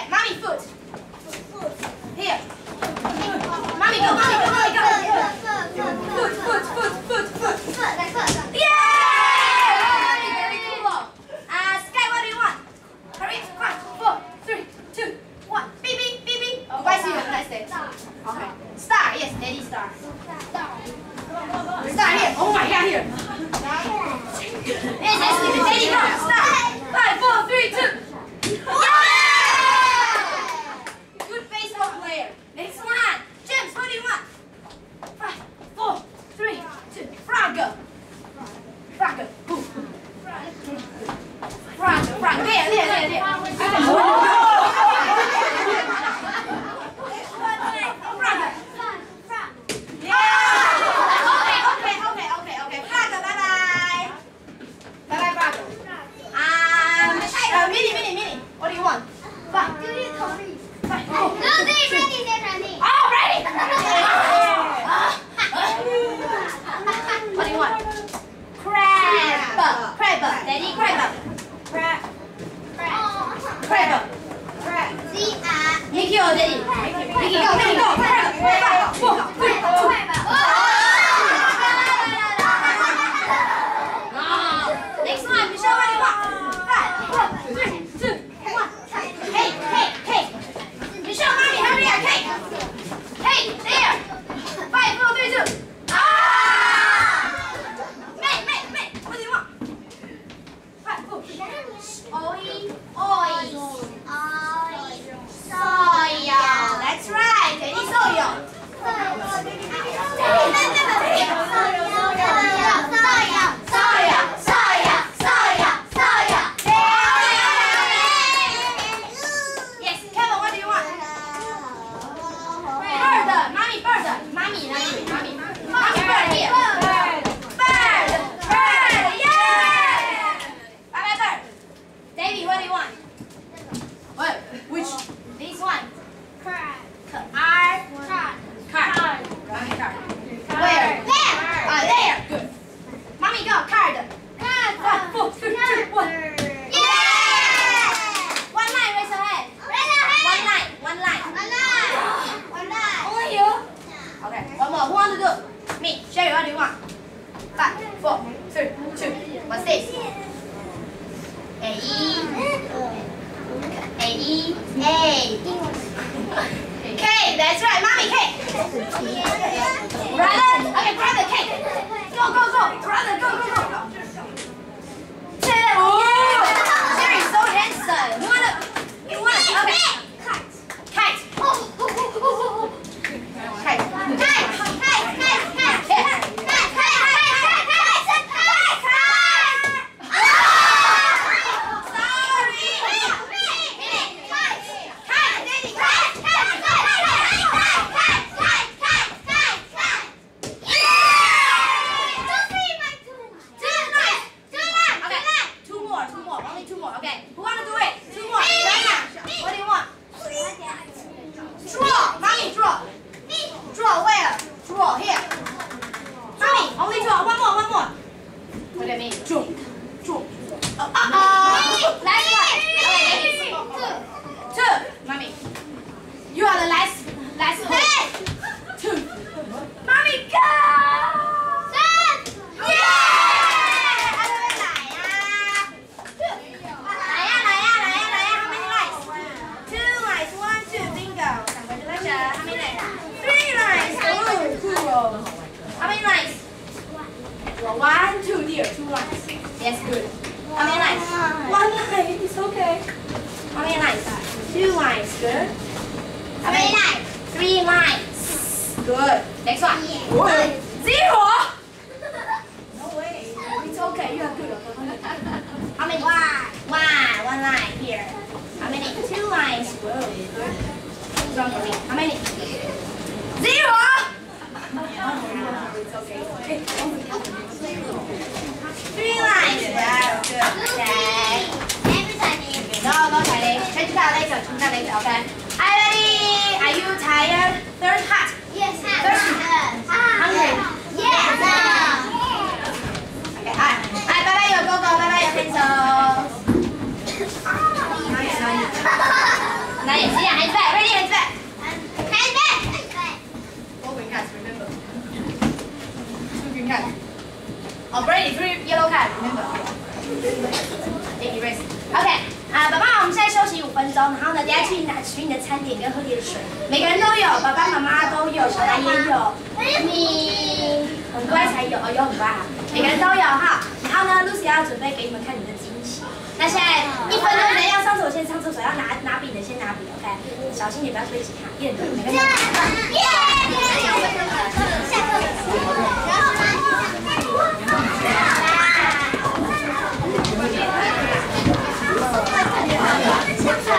下课。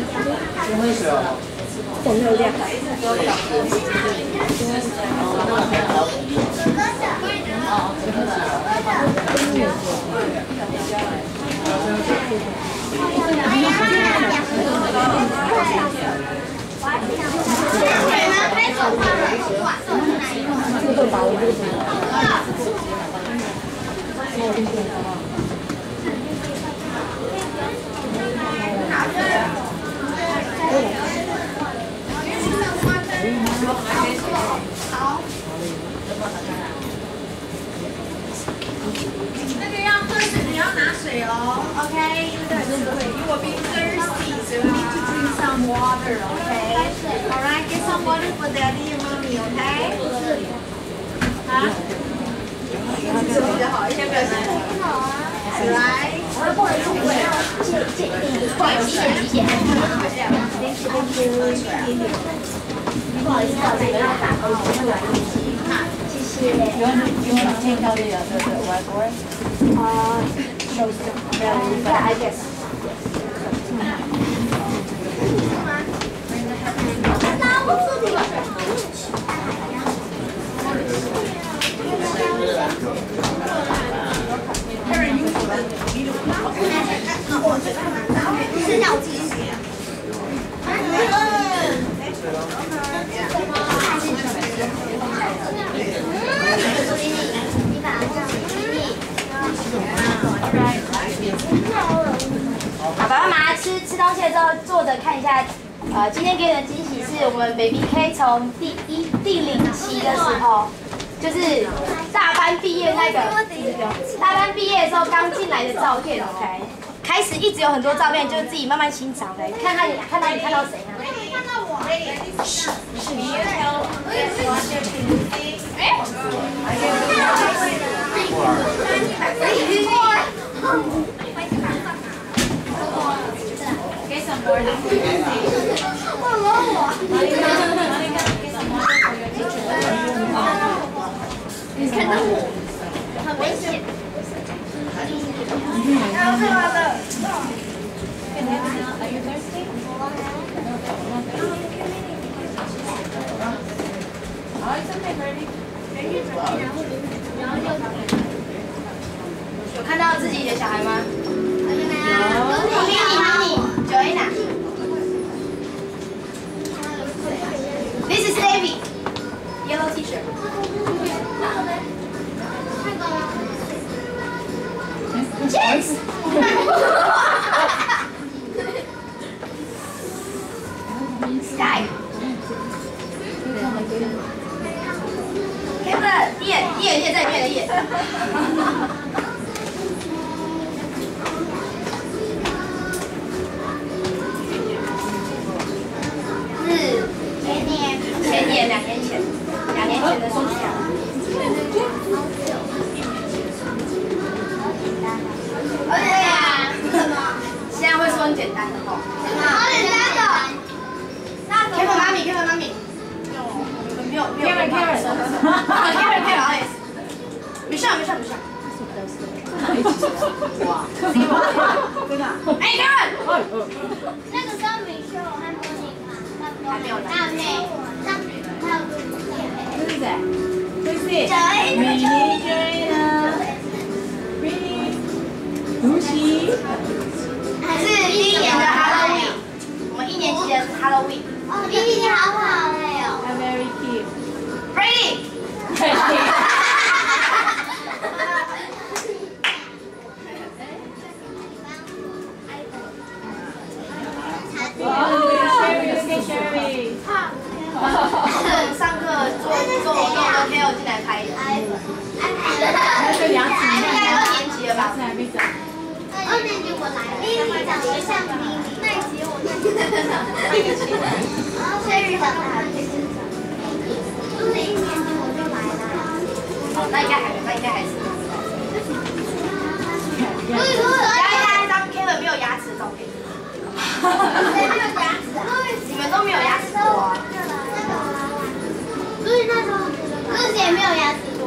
总热量。 那个要喝水的要拿水哦 ，OK？ You will be thirsty, so you need to drink some water, okay? Alright, get some water for daddy and mommy, okay? 啊？这比较好，先不要拿。来， 不好意思，我要借借不好意思，谢谢。Thank you, thank you. 不好意思，我这个要打包，我要拿一起。好，谢谢。You want to you want to take out the the the whiteboard? Uh, no, yeah, I guess. 那我自己。现在我自己写。 好，爸爸妈妈吃吃东西之后坐着看一下。呃，今天给你的惊喜是我们 Baby K 从第一第零期的时候，就是大班毕业那个，大班毕业的时候刚进来的照片 ，OK。开始一直有很多照片，就是自己慢慢欣赏的。看看你看到你看到谁啊？ 看到我。 是你。 Get some more. 我摸我。 你看到我， 很危险。 要喝完了。 Are you thirsty? Oh, it's okay, baby. 有看到自己的小孩吗？ 有。 你你 Joanna。This is Davy. Yellow T-shirt. James. Sky. Kevin， 叶叶叶在里面的叶。是前年，前年两年前，两年前的暑假。而且呀，现在会说很简单的哦。 好简单的。那 Kevin 妈咪 ，Kevin 妈咪。没有没有 Kevin Kevin Kevin Kevin 好意思。没事没事没事。哇，真的。哎 ，Kevin。 那个跟米秀和波尼卡差不多。还没有来。还有那，那还有个。 Who is that? Who is it? Minnie, Joanna. Minnie. Who's she? 是第一年的 Halloween， 我们一年级的是 Halloween。 哦，比你好好嘞哦。 I'm very cute. Brady。 Oh, Sherry, look at Sherry. 是上课做做活动都可以有进来拍的。 那个牙齿应该二年级了吧？ 还没长。 二年级我来了，咪咪长得像咪咪，那一集我那一集，然后所以长得还不是，就是一年级我就来了。 哦，那应该还没，那应该还是。 所以说， 加一加一张 Kevin 没有牙齿的照片。 谁没有牙齿啊？ 你们都没有牙齿过啊？ 所以那时候，自己也没有牙齿过。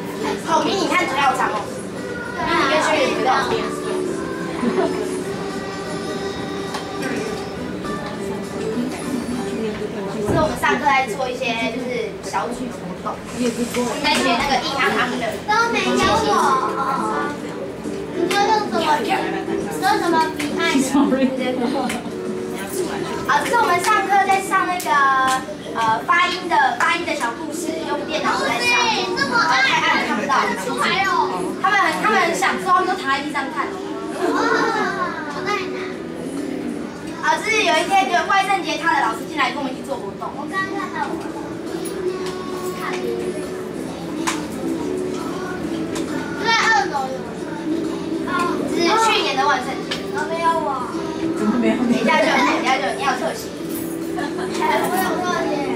好，迷你看腿好长哦。迷你跟 Sherry 腿都好长。 上课在做一些就是小组的活动，在写那个一行行的。 都没有我。你说用什么？用什么笔爱的？ 啊，这是我们上课在上那个呃发音的发音的小故事，用电脑在上。 这么爱， 太暗了看不到。 出来了。 他们很他们很享受，他们都躺在地上看。 哇，我在哪？ 啊，就是有一天有万圣节，他的老师进来跟我们一起做活动。 我刚刚看到我了。看。在二楼有。 这是去年的万圣节。 都没有我。 怎么没有？ 等一下就有，等一下就有，你要特写。 我有特写。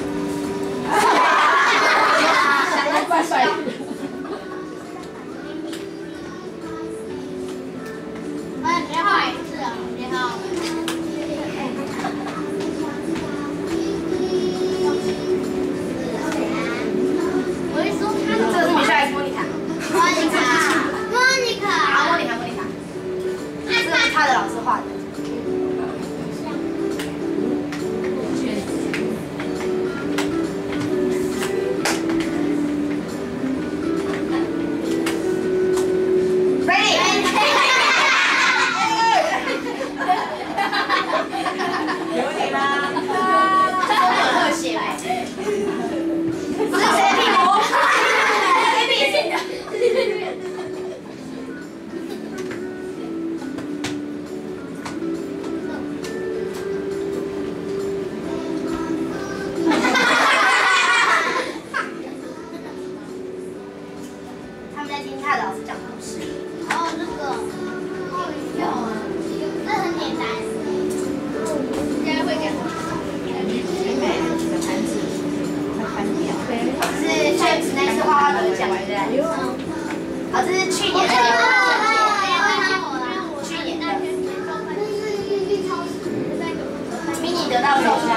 想的怪帅的。 哎，别画一次啊！别画。我一说他这个是米歇尔还是莫妮卡？ 莫妮卡，莫妮卡， 好，莫妮卡，莫妮卡。这是他的老师画的。啊，这是去年的，去年的，迷你得到手机，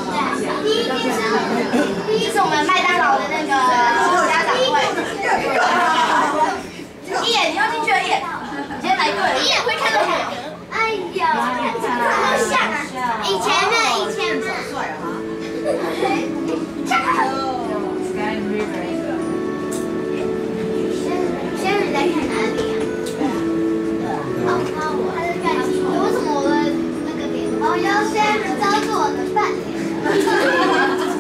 这是我们麦当劳的那个家长会。一眼，你又进去了，一眼，你今天来对了，一眼会看到我。 哎呀，好像啊，以前的，以前的。 Sky and River。 仙女在看哪里啊？好，那我还在看几为什么我的那个脸？哦，要仙女照顾我的饭脸。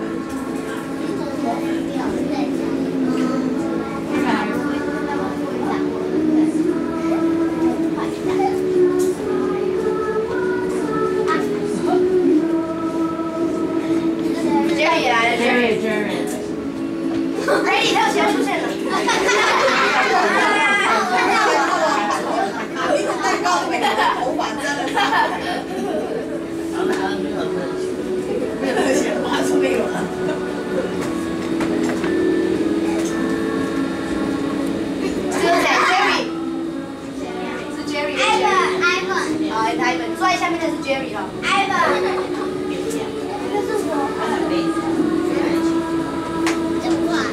Jerry 来了 Jerry Jerry。 Ready， 他有钱出现了。 玛丽的蛋糕的那个头发真的是。没有特写，马上没有了。 这是谁 ？Jerry。是 Jerry。 Ivan Ivan。 好 ，Ivan， 坐在下面的是 Jerry 哦。 Ivan。这是我。这么快。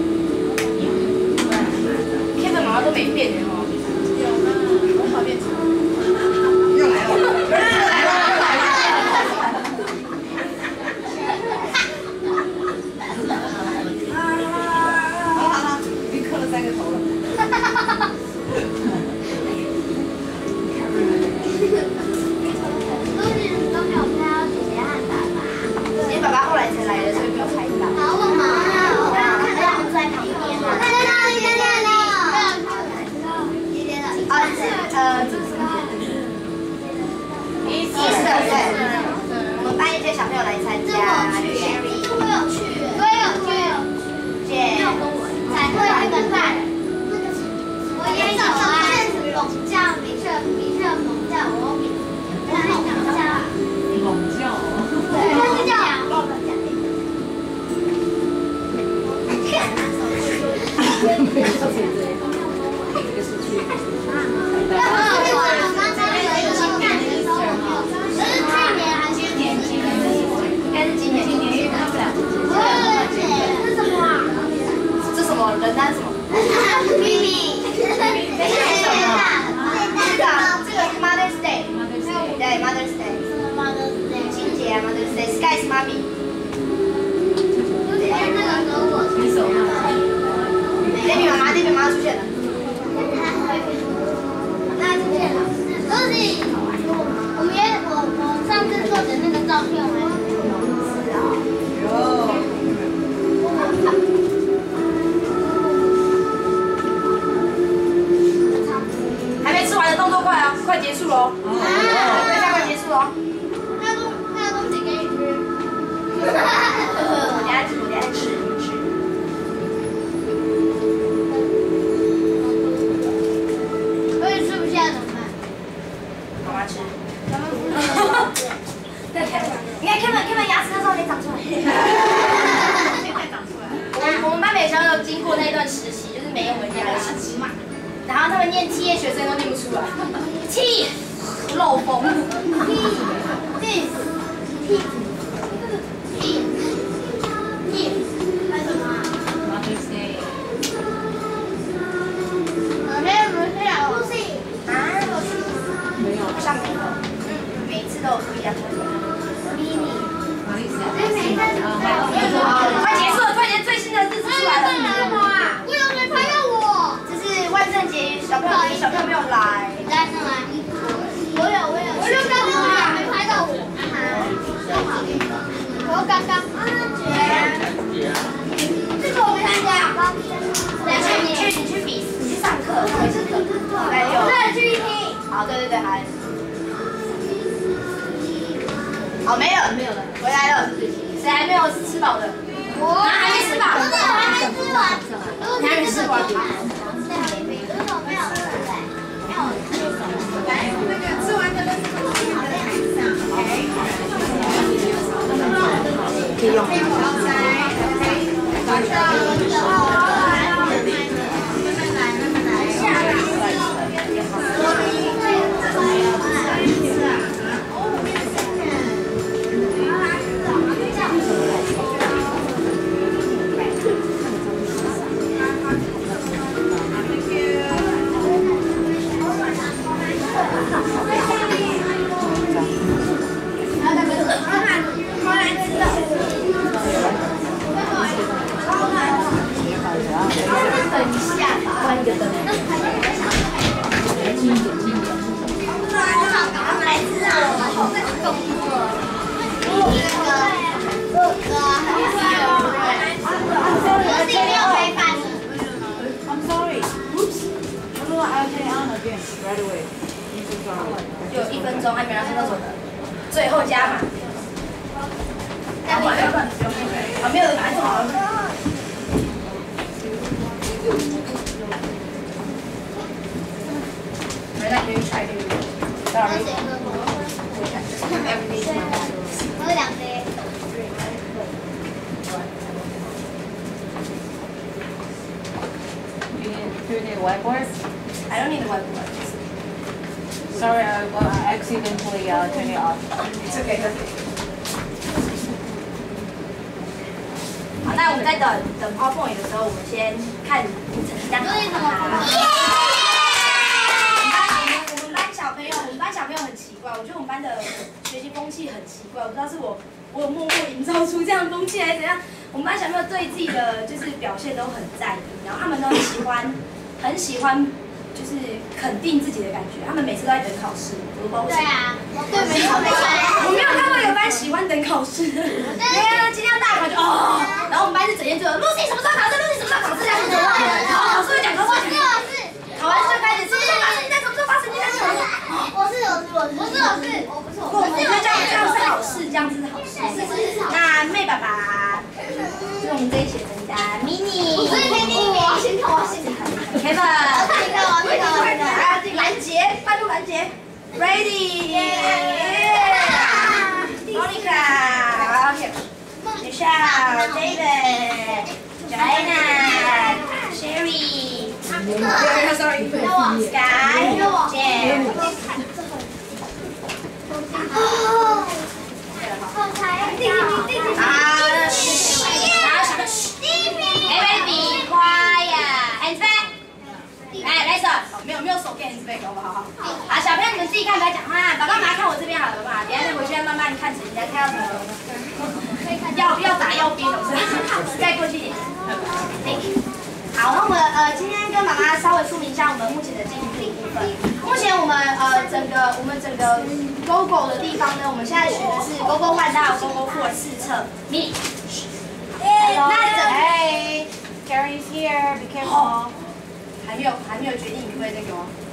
Kevin 妈妈都没变的哦。 有吗？我好变成。又来了。来了。好了好了，已经磕了三个头了。 都是都没有拍到姐姐和爸爸。 因为爸爸后来才来的，所以没有拍到。 好，我忙啊，我刚刚看到他们坐在旁边啊。看到那里，看到那里。姐姐的。 啊，是呃，这是什么？ 意思意思对。我们班一些小朋友来参这加我去， ，Jerry， 我有去，我也有去， 姐， 彩绘那个饭，我也有啊。笼教，米色米色笼教，我米，我笼教。 笼教。 对，笼教。那很好玩，我刚刚有一起干的时候，这是去年还是今年？ 应该是今年，今年因为他们俩。 这是什么啊？ 这什么人单什么？ 咪咪，这是什么？ 这个这个是 Mother's Day。 快结束喽，等一下快结束喽。 那东那东西给你吃。 我等下吃，我等下吃，你们吃。 我也吃不下怎么办？ 妈妈吃。你看 Kevin Kevin 牙齿那时候没长出来。 现在长出来。 我我们班每小朋友经过那段实习，就是没有文牙的时期嘛，然后他们念 T 业学生都念不出来 ，T 漏风 T T T T 还有什么啊？ Mother's Day。 我这不是啊，Lucy。 啊， 没有。 上没有，嗯，每一次都有不一样的。mini， 哪里写？ 快结束了，快点，最新的日子出来了。 我有没拍到我？ 这是万圣节小朋友，小朋友没有来。 来上来。我有我有。我有刚刚没拍到我。我刚刚。这个我没参加。 你去你去你去比你去上课，会是课。来六。 再去听。 好，对对对，还。好，没了，没有了，回来了。谁还没有吃饱的？ 我还没吃饱。 我还没吃完。 你还没吃完？ 没有，没有。 来，那个吃完的垃圾桶放在台上 ，OK？ 可以用。 可以好来 ，OK？ 马上，慢慢来，慢慢来。下等一下，关一个灯。 来吃啊！好在动作。这个这个很有我自己没有开饭。 I'm sorry. Oops. No, no, I'll turn it on again right away. I'm so sorry. 就一分钟，还没有上厕所的，最后加码。要不然要不然不用啊，没有人拿就好了。Right, that you try to. 喝 Sorry. 水喝过。 Everything. 喝两杯。 Do you need, do you need whiteboards? I don't need the whiteboard. Sorry, I, well, I accidentally uh, turned it off. It's okay, it's okay. 好，那我们在等等 PowerPoint 的时候，我们先看成绩单。 为什么？ 我们班小朋友，我们班小朋友很奇怪，我觉得我们班的学习风气很奇怪，我不知道是我我有默默营造出这样的风气还是怎样。我们班小朋友对自己的就是表现都很在意，然后他们都很喜欢，很喜欢就是肯定自己的感觉，他们每次都在等考试，我都不知道为什么。 对啊，对，没错没错。 我没有看过有班喜欢等考试的，对啊，今天要大考就哦，然后我们班是整天就 Lucy 什么时候考试 ，Lucy 什么时候考试这样子，然后考试会讲，考试会讲，考完试就开始什么时候发成绩单，什么时候发成绩单，什么时候。 我是我是我是我是我是我不是我。 我觉得这样这样是好事，这样是好事。那妹爸爸，就是我们这一写成绩单 ，mini。 所以可以第一名，我先看我先看。 Kevin， 这个我这个我这个。 啊，这个拦截，半路拦截 ，ready。Monica， Michelle, David, Joanna, Sherry, sorry, Sky, Jen. 啊，然后什么？哎 ，baby, quiet, hands back. 哎，来手，没有没有手给 hands back 好不好？好，小朋友你们自己看，不要讲话。爸爸妈妈看我这边好了嘛，等下再回去再慢慢看成绩单，看到什么？要要打要兵了，是吧？再过去一点。好，那我们呃今天跟妈妈稍微说明一下我们目前的进度部分。目前我们呃整个我们整个 GoGo 的地方呢，我们现在学的是 GoGo One 到 GoGo Four 四册 mini。那整 Hey, Carrie's here. Be careful. 还没有还没有决定你会那个哦。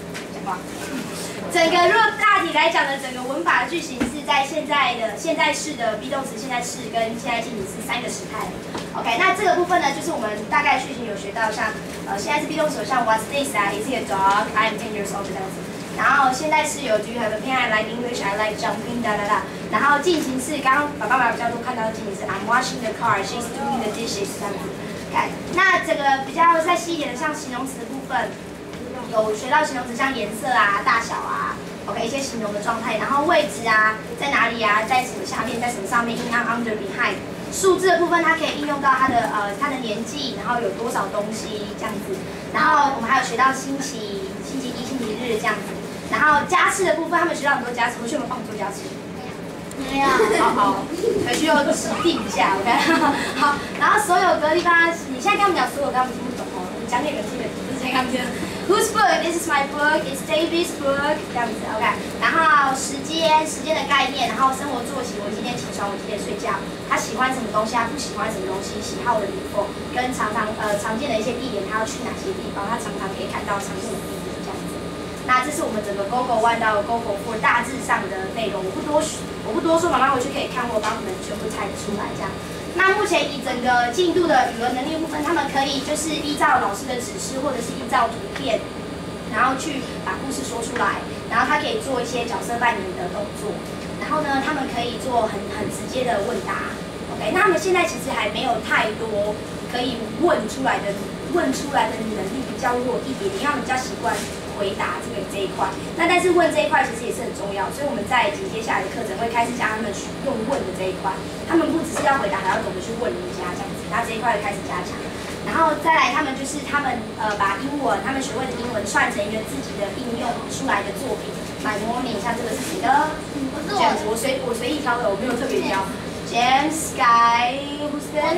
话。整个如果大体来讲呢，整个文法的句型是在现在的现在式的 be 动词、现在式跟现在进行式三个时态。OK， 那这个部分呢，就是我们大概句型有学到像呃现在是 be 动词，像 What's this 啊 ，Is it a dog? I'm ten years old 这样子。然后现在是有 Do you have a pen? I like English. I like jumping. 哒哒哒。然后进行式，刚刚爸爸妈妈比较多看到的进行式 I'm washing the car. She's doing the dishes 这样子。OK， 那这个比较再细一点的，像形容词的部分。有学到形容词，像颜色啊、大小啊 ，OK 一些形容的状态，然后位置啊，在哪里啊，在什么下面，在什么上面 ，in on under behind。数字的部分，它可以应用到它的呃它的年纪，然后有多少东西这样子。然后我们还有学到星期、星期一、星期日这样子。然后家事的部分，他们学到很多家事，回去有没有帮我做家事？没有。好好，回去要指定一下 ，OK 好，然后所有的地方，你现在跟他们讲所有，他们听不懂哦，你讲给你们听的，不是讲给他们听。Whose book? This is my book. It's David's book. 这样子 ，OK。然后时间，时间的概念，然后生活作息，我几点起床，我几点睡觉，他喜欢什么东西，他不喜欢什么东西，喜好的与否，跟常常呃常见的一些地点，他要去哪些地方，他常常可以看到常见的地点这样子。那这是我们整个 Gogo One 到 Gogo Four 大致上的内容，我不多我不多说，妈妈回去可以看我帮你们全部猜出来这样。那目前以整个进度的语文能力部分，他们可以就是依照老师的指示，或者是依照图片，然后去把故事说出来，然后他可以做一些角色扮演的动作，然后呢，他们可以做很很直接的问答 ，OK， 那他们现在其实还没有太多可以问出来的，问出来的能力比较弱一点，因为他们比较习惯回答这个这一块，那但是问这一块其实也是很重要，所以我们在紧接下来的课程会开始教他们去用问的这一块，他们不只是要回答，还要懂得去问人家这样子，那这一块开始加强，然后再来他们就是他们呃把英文他们学会的英文串成一个自己的应用出来的作品 ，My Morning， 像这个是谁的？James， 我随我随意挑的，我没有特别挑。James Sky，Who's that？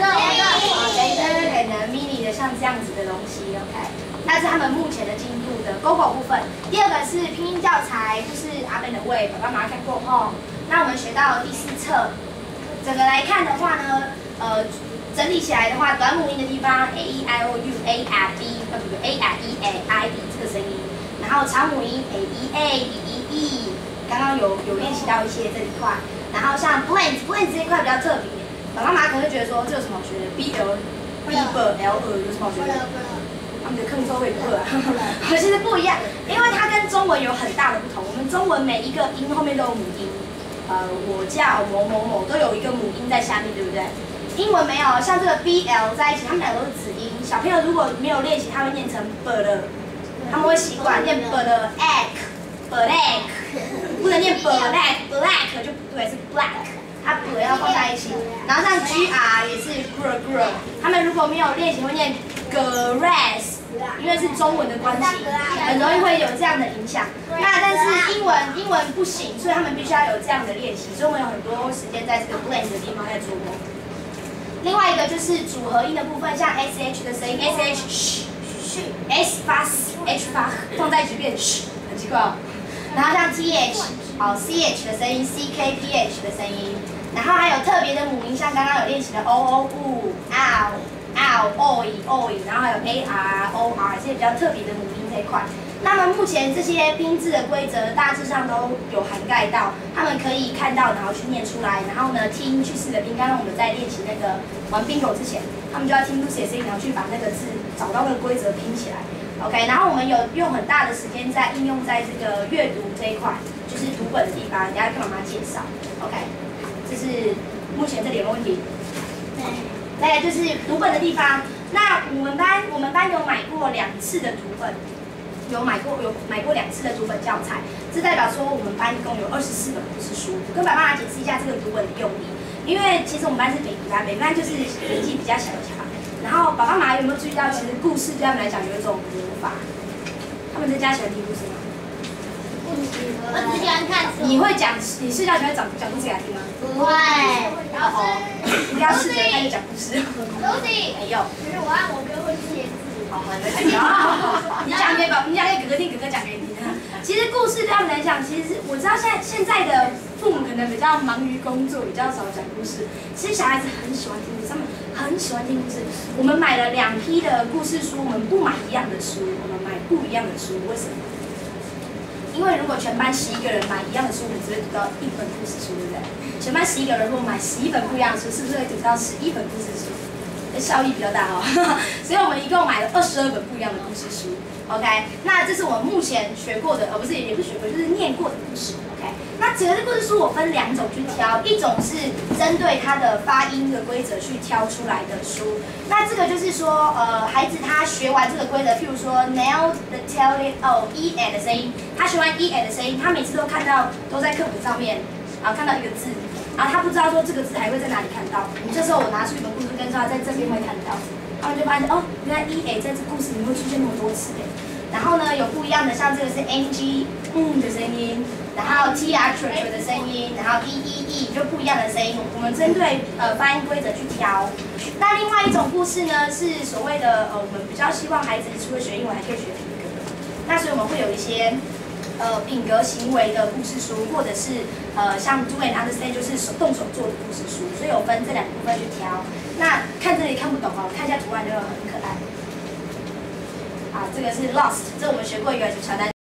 David and Minnie 的像这样子的东西 ，OK。那是他们目前的进度的 Gogo 部分。第二个是拼音教材，就是阿本的way，爸爸妈妈看过后。那我们学到第四册，整个来看的话呢，呃，整理起来的话，短母音的地方 a e i o u a r b， 呃不对 a r e a i b 这个声音，然后长母音 a e a b e e， 刚刚有有练习到一些这一块。然后像 blend blend 这一块比较特别，爸爸妈妈可能会觉得说这有什么好学的 ？b l b b l 有什么好学的？他们的坑都会不啊，其实不一样，因为它跟中文有很大的不同。我们中文每一个音后面都有母音，呃，我叫某某某都有一个母音在下面，对不对？英文没有，像这个 B L 在一起，他们两个都是子音。小朋友如果没有练习，他会念成 b 的，他们会习惯念 b 的 egg，black， 不能念 black，black 就不对，是 black。它 b 要放在一起，然后像 G R 也是 gr gr， 他们如果没有练习会念 grass， 因为是中文的关系，很容易会有这样的影响。那但是英文英文不行，所以他们必须要有这样的练习，所以我们有很多时间在这个 blend 的地方在琢磨。另外一个就是组合音的部分，像 S H 的声音 ，S H S 发 H 发放在一起变 sh， 很奇怪哦。然后像 T H， 好 C H 的声音 ，C K P H 的声音。然后还有特别的母音，像刚刚有练习的 o o u ow ow oi oi， 然后还有 a r o r 这些比较特别的母音这一块。那么目前这些拼字的规则大致上都有涵盖到，他们可以看到，然后去念出来，然后呢听去试着拼。刚刚我们在练习那个玩 bingo 之前，他们就要听 Lucy 的声音，然后去把那个字找到那个规则拼起来。OK， 然后我们有用很大的时间在应用在这个阅读这一块，就是读本的地方，等下跟妈妈介绍。OK。这是目前这两个问题。对。再来就是读本的地方，那我们班我们班有买过两次的读本，有买过有买过两次的读本教材，这代表说我们班一共有二十四本故事书。我跟爸爸来解释一下这个读本的用意，因为其实我们班是北部班，北部班就是年纪比较小的小孩。然后爸爸妈妈有没有注意到，其实故事对他们来讲有一种魔法？他们在家喜欢听故事吗？ 我只喜欢看书。 你会讲？你睡觉喜欢讲讲故事给他听吗？ 不会。 哦哦，一定要试着开始讲故事。 Lucy。 没有。 其实我按我没有会写字。 好，好，你你讲给宝，你讲给哥哥听，哥哥讲给你听。其实故事对他们来讲，其实我知道现在现在的父母可能比较忙于工作，比较少讲故事。其实小孩子很喜欢听故事，他们很喜欢听故事。我们买了两批的故事书，我们不买一样的书，我们买不一样的书，为什么？ 因为如果全班十一个人买一样的书，我们只会读到一本故事书，对不对？全班十一个人如果买十一本不一样的书，是不是会读到十一本故事书？效益比较大哦，所以我们一共买了二十二本不一样的故事书。OK， 那这是我们目前学过的，呃，不是也不是学过，就是念过的故事。OK， 那整个故事书我分两种去挑，一种是针对它的发音的规则去挑出来的书。那这个就是说，呃，孩子他学完这个规则，譬如说 nail the tail it oh e a 的声音，他学完 e a 的声音，他每次都看到都在课本上面啊看到一个字。然后他不知道说这个字还会在哪里看到，这时候我拿出一本故事跟说他在这边会看到，他们就发现哦，原来 e a 在这故事里面会出现那么多次哎。然后呢，有不一样的，像这个是 n g 嗯的声音，然后 t r t 的声音，然后 e e e 就不一样的声音。我们针对呃发音规则去挑。那另外一种故事呢，是所谓的呃我们比较希望孩子除了学英文还可以学品格。那所以我们会有一些。呃，品格行为的故事书，或者是呃像 Do and Understand 就是手动手做的故事书，所以有分这两个部分去挑。那看这里看不懂哦，看一下图案就很可爱。啊，这个是 Lost， 这我们学过一个传单。